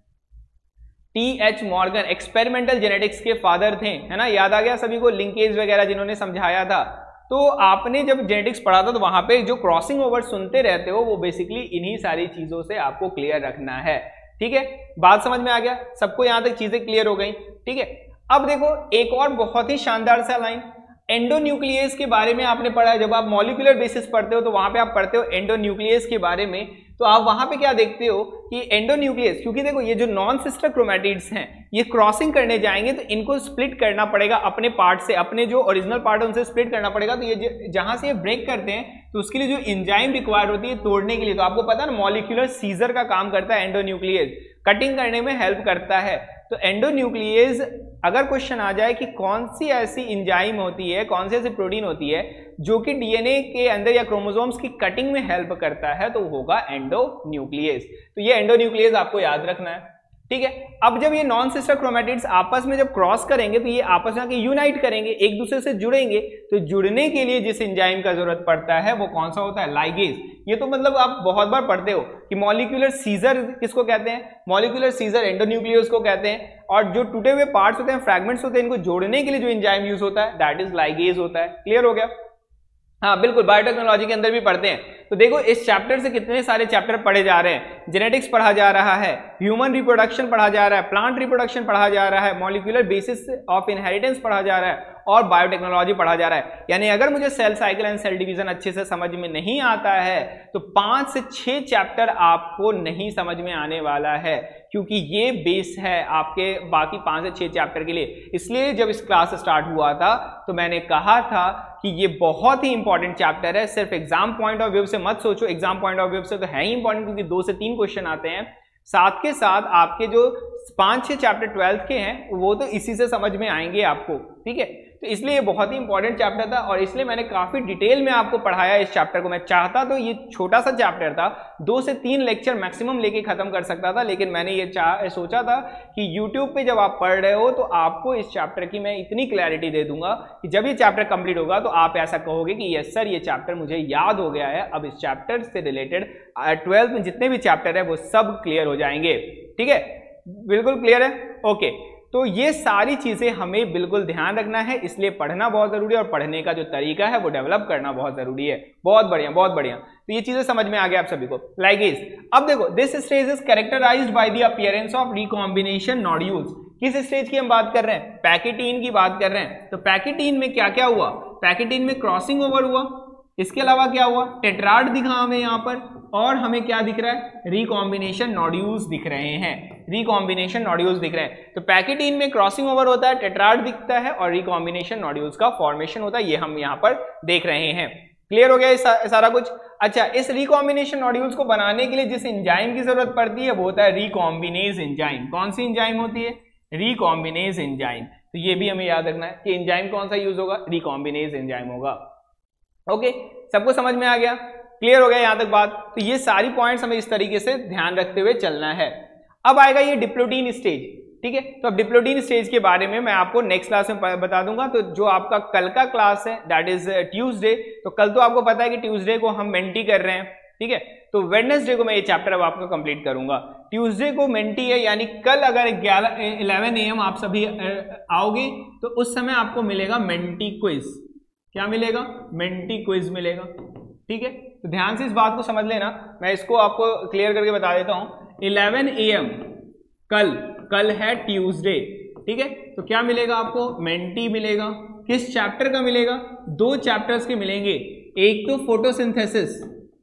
T H Morgan experimental genetics के फादर थे, है ना। याद आ गया सभी को, लिंकेज वगैरह जिन्होंने समझाया था। तो आपने जब जेनेटिक्स पढ़ा था तो वहां पे जो क्रॉसिंग ओवर सुनते रहते हो वो बेसिकली इन्हीं सारी चीजों से आपको क्लियर रखना है, ठीक है। बात समझ में आ गया सबको? यहां तक चीजें क्लियर हो गई, ठीक है। अब देखो एक और बहुत ही शानदार सा लाइन, एंडोन्यूक्लियस के बारे में आपने पढ़ा है। जब आप मॉलिक्यूलर बेसिस पढ़ते हो तो वहां पे आप पढ़ते हो एंडोन्यूक्लियस के बारे में। तो आप वहां पे क्या देखते हो कि एंडोन्यूक्लियस, क्योंकि देखो ये जो नॉन सिस्टर क्रोमैटिड्स हैं ये क्रॉसिंग करने जाएंगे तो इनको स्प्लिट करना पड़ेगा अपने पार्ट से, अपने जो ओरिजिनल पार्ट है उनसे स्प्लिट करना पड़ेगा। तो ये जहां से ये ब्रेक करते हैं तो उसके लिए जो एंजाइम रिक्वायर्ड होती है तोड़ने के लिए, तो आपको पता है ना मॉलिक्यूलर सीजर का काम करता है एंडोन्यूक्लियस, कटिंग करने में हेल्प करता है। तो एंडोन्यूक्लियस अगर क्वेश्चन आ जाए कि कौन सी ऐसी एंजाइम होती है, कौन सी ऐसी प्रोटीन होती है जो कि डीएनए के अंदर या क्रोमोसोम्स की कटिंग में हेल्प करता है, तो होगा एंडोन्यूक्लियस। तो ये एंडोन्यूक्लियस आपको याद रखना है। ठीक है। अब जब ये नॉन सिस्टर क्रोमैटिड्स आपस में जब क्रॉस करेंगे तो ये आपस में आके यूनाइट करेंगे, एक दूसरे से जुड़ेंगे, तो जुड़ने के लिए जिस एंजाइम का जरूरत पड़ता है वो कौन सा होता है? लाइगेज। ये तो मतलब आप बहुत बार पढ़ते हो कि मॉलिक्यूलर सीजर किसको कहते हैं? मॉलिक्यूलर सीजर एंडोन्यूक्लियोस को कहते हैं, और जो टूटे हुए पार्ट्स होते हैं, फ्रैगमेंट्स होते हैं, इनको जोड़ने के लिए जो एंजाइम यूज होता है दैट इज लाइगेज होता है। क्लियर हो गया? हाँ बिल्कुल, बायोटेक्नोलॉजी के अंदर भी पढ़ते हैं। तो देखो इस चैप्टर से कितने सारे चैप्टर पढ़े जा रहे हैं। जेनेटिक्स पढ़ा जा रहा है, ह्यूमन रिप्रोडक्शन पढ़ा जा रहा है, प्लांट रिप्रोडक्शन पढ़ा जा रहा है, मॉलिक्यूलर बेसिस ऑफ इनहेरिटेंस पढ़ा जा रहा है, और बायोटेक्नोलॉजी पढ़ा जा रहा है। यानी अगर मुझे cell cycle and cell division अच्छे से समझ में नहीं आता है तो पांच से छह चैप्टर आपको नहीं समझ में आने वाला है, क्योंकि ये बेस है आपके बाकी पांच से छह चैप्टर के लिए। इसलिए जब इस क्लास स्टार्ट हुआ था तो मैंने कहा था कि ये बहुत ही इंपॉर्टेंट चैप्टर है। सिर्फ एग्जाम पॉइंट ऑफ व्यू से मत सोचो, एग्जाम पॉइंट ऑफ व्यू से तो है ही इंपॉर्टेंट, क्योंकि दो से तीन क्वेश्चन आते हैं। साथ के साथ आपके जो पांच छह चैप्टर ट्वेल्थ के हैं वो तो इसी से समझ में आएंगे आपको, ठीक है। तो इसलिए ये बहुत ही इंपॉर्टेंट चैप्टर था और इसलिए मैंने काफी डिटेल में आपको पढ़ाया इस चैप्टर को। मैं चाहता तो ये छोटा सा चैप्टर था, दो से तीन लेक्चर मैक्सिमम लेके खत्म कर सकता था, लेकिन मैंने ये चाह सोचा था कि यूट्यूब पे जब आप पढ़ रहे हो तो आपको इस चैप्टर की मैं इतनी क्लैरिटी दे दूंगा कि जब ये चैप्टर कंप्लीट होगा तो आप ऐसा कहोगे कि यस सर ये चैप्टर मुझे याद हो गया है। अब इस चैप्टर से रिलेटेड ट्वेल्थ में जितने भी चैप्टर है वो सब क्लियर हो जाएंगे, ठीक है। बिल्कुल क्लियर है? ओके। तो ये सारी चीजें हमें बिल्कुल ध्यान रखना है, इसलिए पढ़ना बहुत जरूरी है और पढ़ने का जो तरीका है वो डेवलप करना बहुत जरूरी है। बहुत बढ़िया, बहुत बढ़िया। तो ये चीजें समझ में आ गया आप सभी को। लाइगेज, अब देखो this stage is characterized by the appearance of recombination nodules. किस स्टेज की हम बात कर रहे हैं? पैकेटीन की बात कर रहे हैं। तो पैकेटीन में क्या क्या हुआ? पैकेटीन में क्रॉसिंग ओवर हुआ, इसके अलावा क्या हुआ? टेट्राड दिखा हमें यहाँ पर, और हमें क्या दिख रहा है? रिकॉम्बिनेशन नोड्यूल्स दिख रहे हैं, रिकॉम्बिनेशन नोड्यूल्स दिख रहे हैं। तो पैकेटीन में क्रॉसिंग ओवर होता है, टेट्राड दिखता है और रिकॉम्बिनेशन नोड्यूल्स का फॉर्मेशन होता है, ये हम यहाँ पर देख रहे हैं। क्लियर हो गया ये सा, सारा कुछ? अच्छा, इस रिकॉम्बिनेशन नोड्यूल्स को बनाने के लिए जिस एंजाइम की जरूरत पड़ती है वो होता है रिकॉम्बिनेज एंजाइम। कौन सी एंजाइम होती है? Recombinase enzyme. तो ये भी हमें याद रखना है कि एंजाइम कौन सा यूज होगा? रिकॉम्बिनेज एंजाइम होगा। ओके, सबको समझ में आ गया? क्लियर हो गया यहाँ तक बात? तो ये सारी पॉइंट्स हमें इस तरीके से ध्यान रखते हुए चलना है। अब आएगा ये डिप्लोटीन स्टेज, ठीक है। तो अब डिप्लोटीन स्टेज के बारे में मैं आपको नेक्स्ट क्लास में बता दूंगा। तो जो आपका कल का क्लास है दैट इज ट्यूसडे, तो कल तो आपको पता है कि ट्यूसडे को हम मेंटी कर रहे हैं, ठीक है। तो वेडनेसडे को मैं ये चैप्टर अब आपको कंप्लीट करूंगा। ट्यूसडे को मेंटी है, यानी कल अगर ग्यारह इलेवन ए एम आप सभी आओगे तो उस समय आपको मिलेगा मेंटी क्विज। क्या मिलेगा? मेंटी क्विज मिलेगा, ठीक है। तो ध्यान से इस बात को समझ लेना, मैं इसको आपको क्लियर करके बता देता हूं। इलेवन ए एम कल, कल है ट्यूसडे, ठीक है। तो क्या मिलेगा आपको? मेंटी मिलेगा। किस चैप्टर का मिलेगा? दो चैप्टर्स के मिलेंगे, एक तो फोटोसिंथेसिस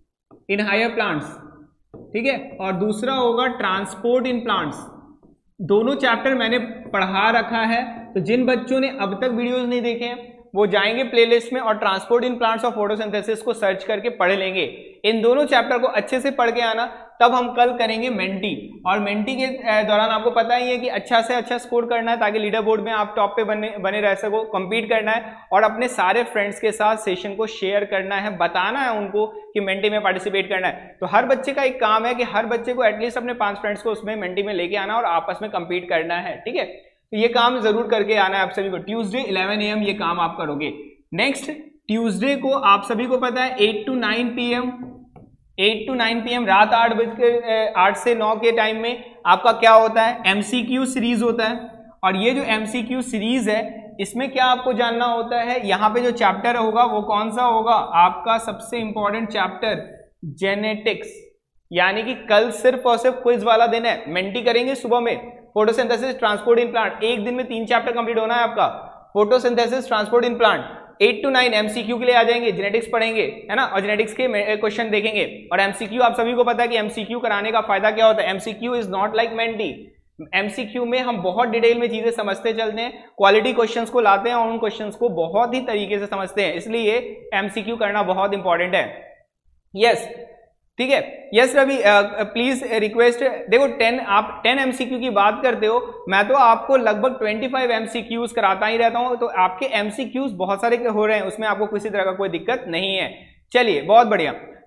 इन हायर प्लांट्स, ठीक है, और दूसरा होगा ट्रांसपोर्ट इन प्लांट्स। दोनों चैप्टर मैंने पढ़ा रखा है, तो जिन बच्चों ने अब तक वीडियोस नहीं देखे हैं वो जाएंगे प्लेलिस्ट में और ट्रांसपोर्ट इन प्लांट्स और फोटोसिंथेसिस को सर्च करके पढ़ लेंगे। इन दोनों चैप्टर को अच्छे से पढ़ के आना, तब हम कल करेंगे मेंटी। और मेंटी के दौरान आपको पता ही है कि अच्छा से अच्छा स्कोर करना है ताकि लीडर बोर्ड में आप टॉप पे बने बने रह सको, कंपीट करना है और अपने सारे फ्रेंड्स के साथ सेशन को शेयर करना है, बताना है उनको कि मेंटी में पार्टिसिपेट करना है। तो हर बच्चे का एक काम है कि हर बच्चे को एटलीस्ट अपने पांच फ्रेंड्स को उसमें मेंटी में लेके आना और आपस में कंपीट करना है, ठीक है। तो ये काम जरूर करके आना है आप सभी को। ट्यूसडे इलेवन ए एम ये काम आप करोगे। नेक्स्ट ट्यूसडे को आप सभी को पता है eight to nine P M eight to nine P M रात आठ बज के आठ से नौ के टाइम में आपका क्या होता है? एमसीक्यू सीरीज होता है। और ये जो एमसीक्यू सीरीज है इसमें क्या आपको जानना होता है? यहाँ पे जो चैप्टर होगा वो कौन सा होगा? आपका सबसे इंपॉर्टेंट चैप्टर जेनेटिक्स। यानी कि कल सिर्फ और सिर्फ क्विज वाला दिन है, मेंटी करेंगे सुबह में, फोटोसिंथेसिस, ट्रांसपोर्ट इन प्लांट, एक दिन में तीन चैप्टर कंप्लीट होना है आपका। Photosynthesis, transport in plant, eight to nine MCQ के लिए आ जाएंगे, जेनेटिक्स पढ़ेंगे, है ना, और जेनेटिक्स के क्वेश्चन देखेंगे। और एमसीक्यू आप सभी को पता है कि एमसीक्यू कराने का फायदा क्या होता है? MCQ is not like Menti. MCQ में हम बहुत डिटेल में चीजें समझते चलते हैं, क्वालिटी क्वेश्चंस को लाते हैं और उन क्वेश्चंस को बहुत ही तरीके से समझते हैं, इसलिए एमसीक्यू करना बहुत इंपॉर्टेंट है। यस, ठीक है। यस रवि, प्लीज रिक्वेस्ट, देखो टेन आप टेन एमसीक्यू की बात करते हो, मैं तो आपको लगभग पच्चीस एमसीक्यूज कराता ही रहता हूं, तो आपके एमसीक्यूज बहुत सारे हो रहे हैं, उसमें आपको किसी तरह का कोई दिक्कत नहीं है। चलिए बहुत बढ़िया।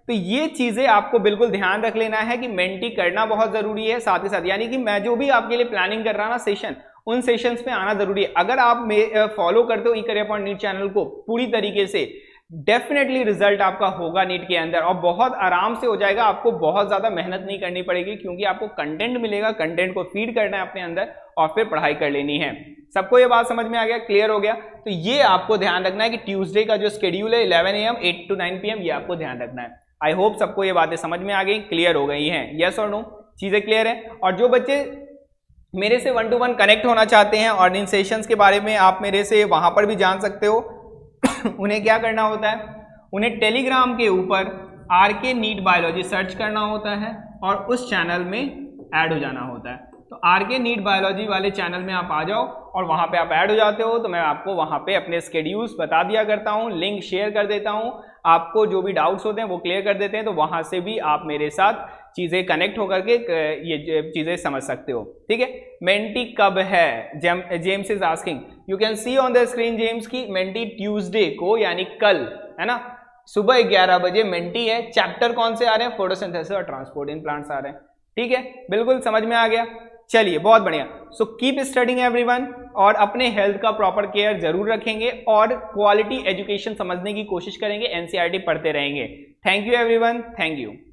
तो ये चीजें आपको बिल्कुल ध्यान रख लेना है कि मेंटी करना बहुत जरूरी है। साथ ही साथ यानी कि मैं जो भी आपके लिए प्लानिंग कर रहा ना सेशन, उन सेशंस में आना जरूरी है। अगर आप फॉलो करते हो ई करियर पॉइंट नीट चैनल को पूरी तरीके से, डेफिनेटली रिजल्ट आपका होगा नीट के अंदर और बहुत आराम से हो जाएगा। आपको बहुत ज्यादा मेहनत नहीं करनी पड़ेगी क्योंकि आपको कंटेंट मिलेगा, कंटेंट को फीड करना है अपने अंदर और फिर पढ़ाई कर लेनी है। सबको ये बात समझ में आ गया, क्लियर हो गया? तो ये आपको ध्यान रखना है कि ट्यूसडे का जो शेड्यूल है eleven A M eight to nine P M, ये आपको ध्यान रखना है। आई होप सबको ये बातें समझ में आ गई, क्लियर हो गई हैं? यस और नो? चीजें क्लियर है? और जो बच्चे मेरे से वन टू वन कनेक्ट होना चाहते हैं और इन सेशंस के बारे में आप मेरे से वहां पर भी जान सकते हो उन्हें क्या करना होता है, उन्हें टेलीग्राम के ऊपर आर के नीट बायोलॉजी सर्च करना होता है और उस चैनल में ऐड हो जाना होता है। तो आर के नीट बायोलॉजी वाले चैनल में आप आ जाओ और वहां पे आप ऐड हो जाते हो तो मैं आपको वहां पे अपने स्केड्यूल्स बता दिया करता हूं, लिंक शेयर कर देता हूं, आपको जो भी डाउट्स होते हैं वो क्लियर कर देते हैं। तो वहां से भी आप मेरे साथ चीजें कनेक्ट होकर के ये चीजें समझ सकते हो, ठीक है? मेंटी कब है? Jem, James is asking, you can see on the screen James की मेंटी ट्यूसडे को यानी कल, है ना, सुबह ग्यारह बजे मेंटी है। चैप्टर कौन से आ रहे हैं? फोटोसिंथेसिस और ट्रांसपोर्ट इन प्लांट्स आ रहे हैं, ठीक है? बिल्कुल समझ में आ गया? चलिए बहुत बढ़िया। सो कीप स्टडिंग एवरीवन और अपने हेल्थ का प्रॉपर केयर जरूर रखेंगे और क्वालिटी एजुकेशन समझने की कोशिश करेंगे, एनसीईआरटी पढ़ते रहेंगे। Thank you everyone, thank you.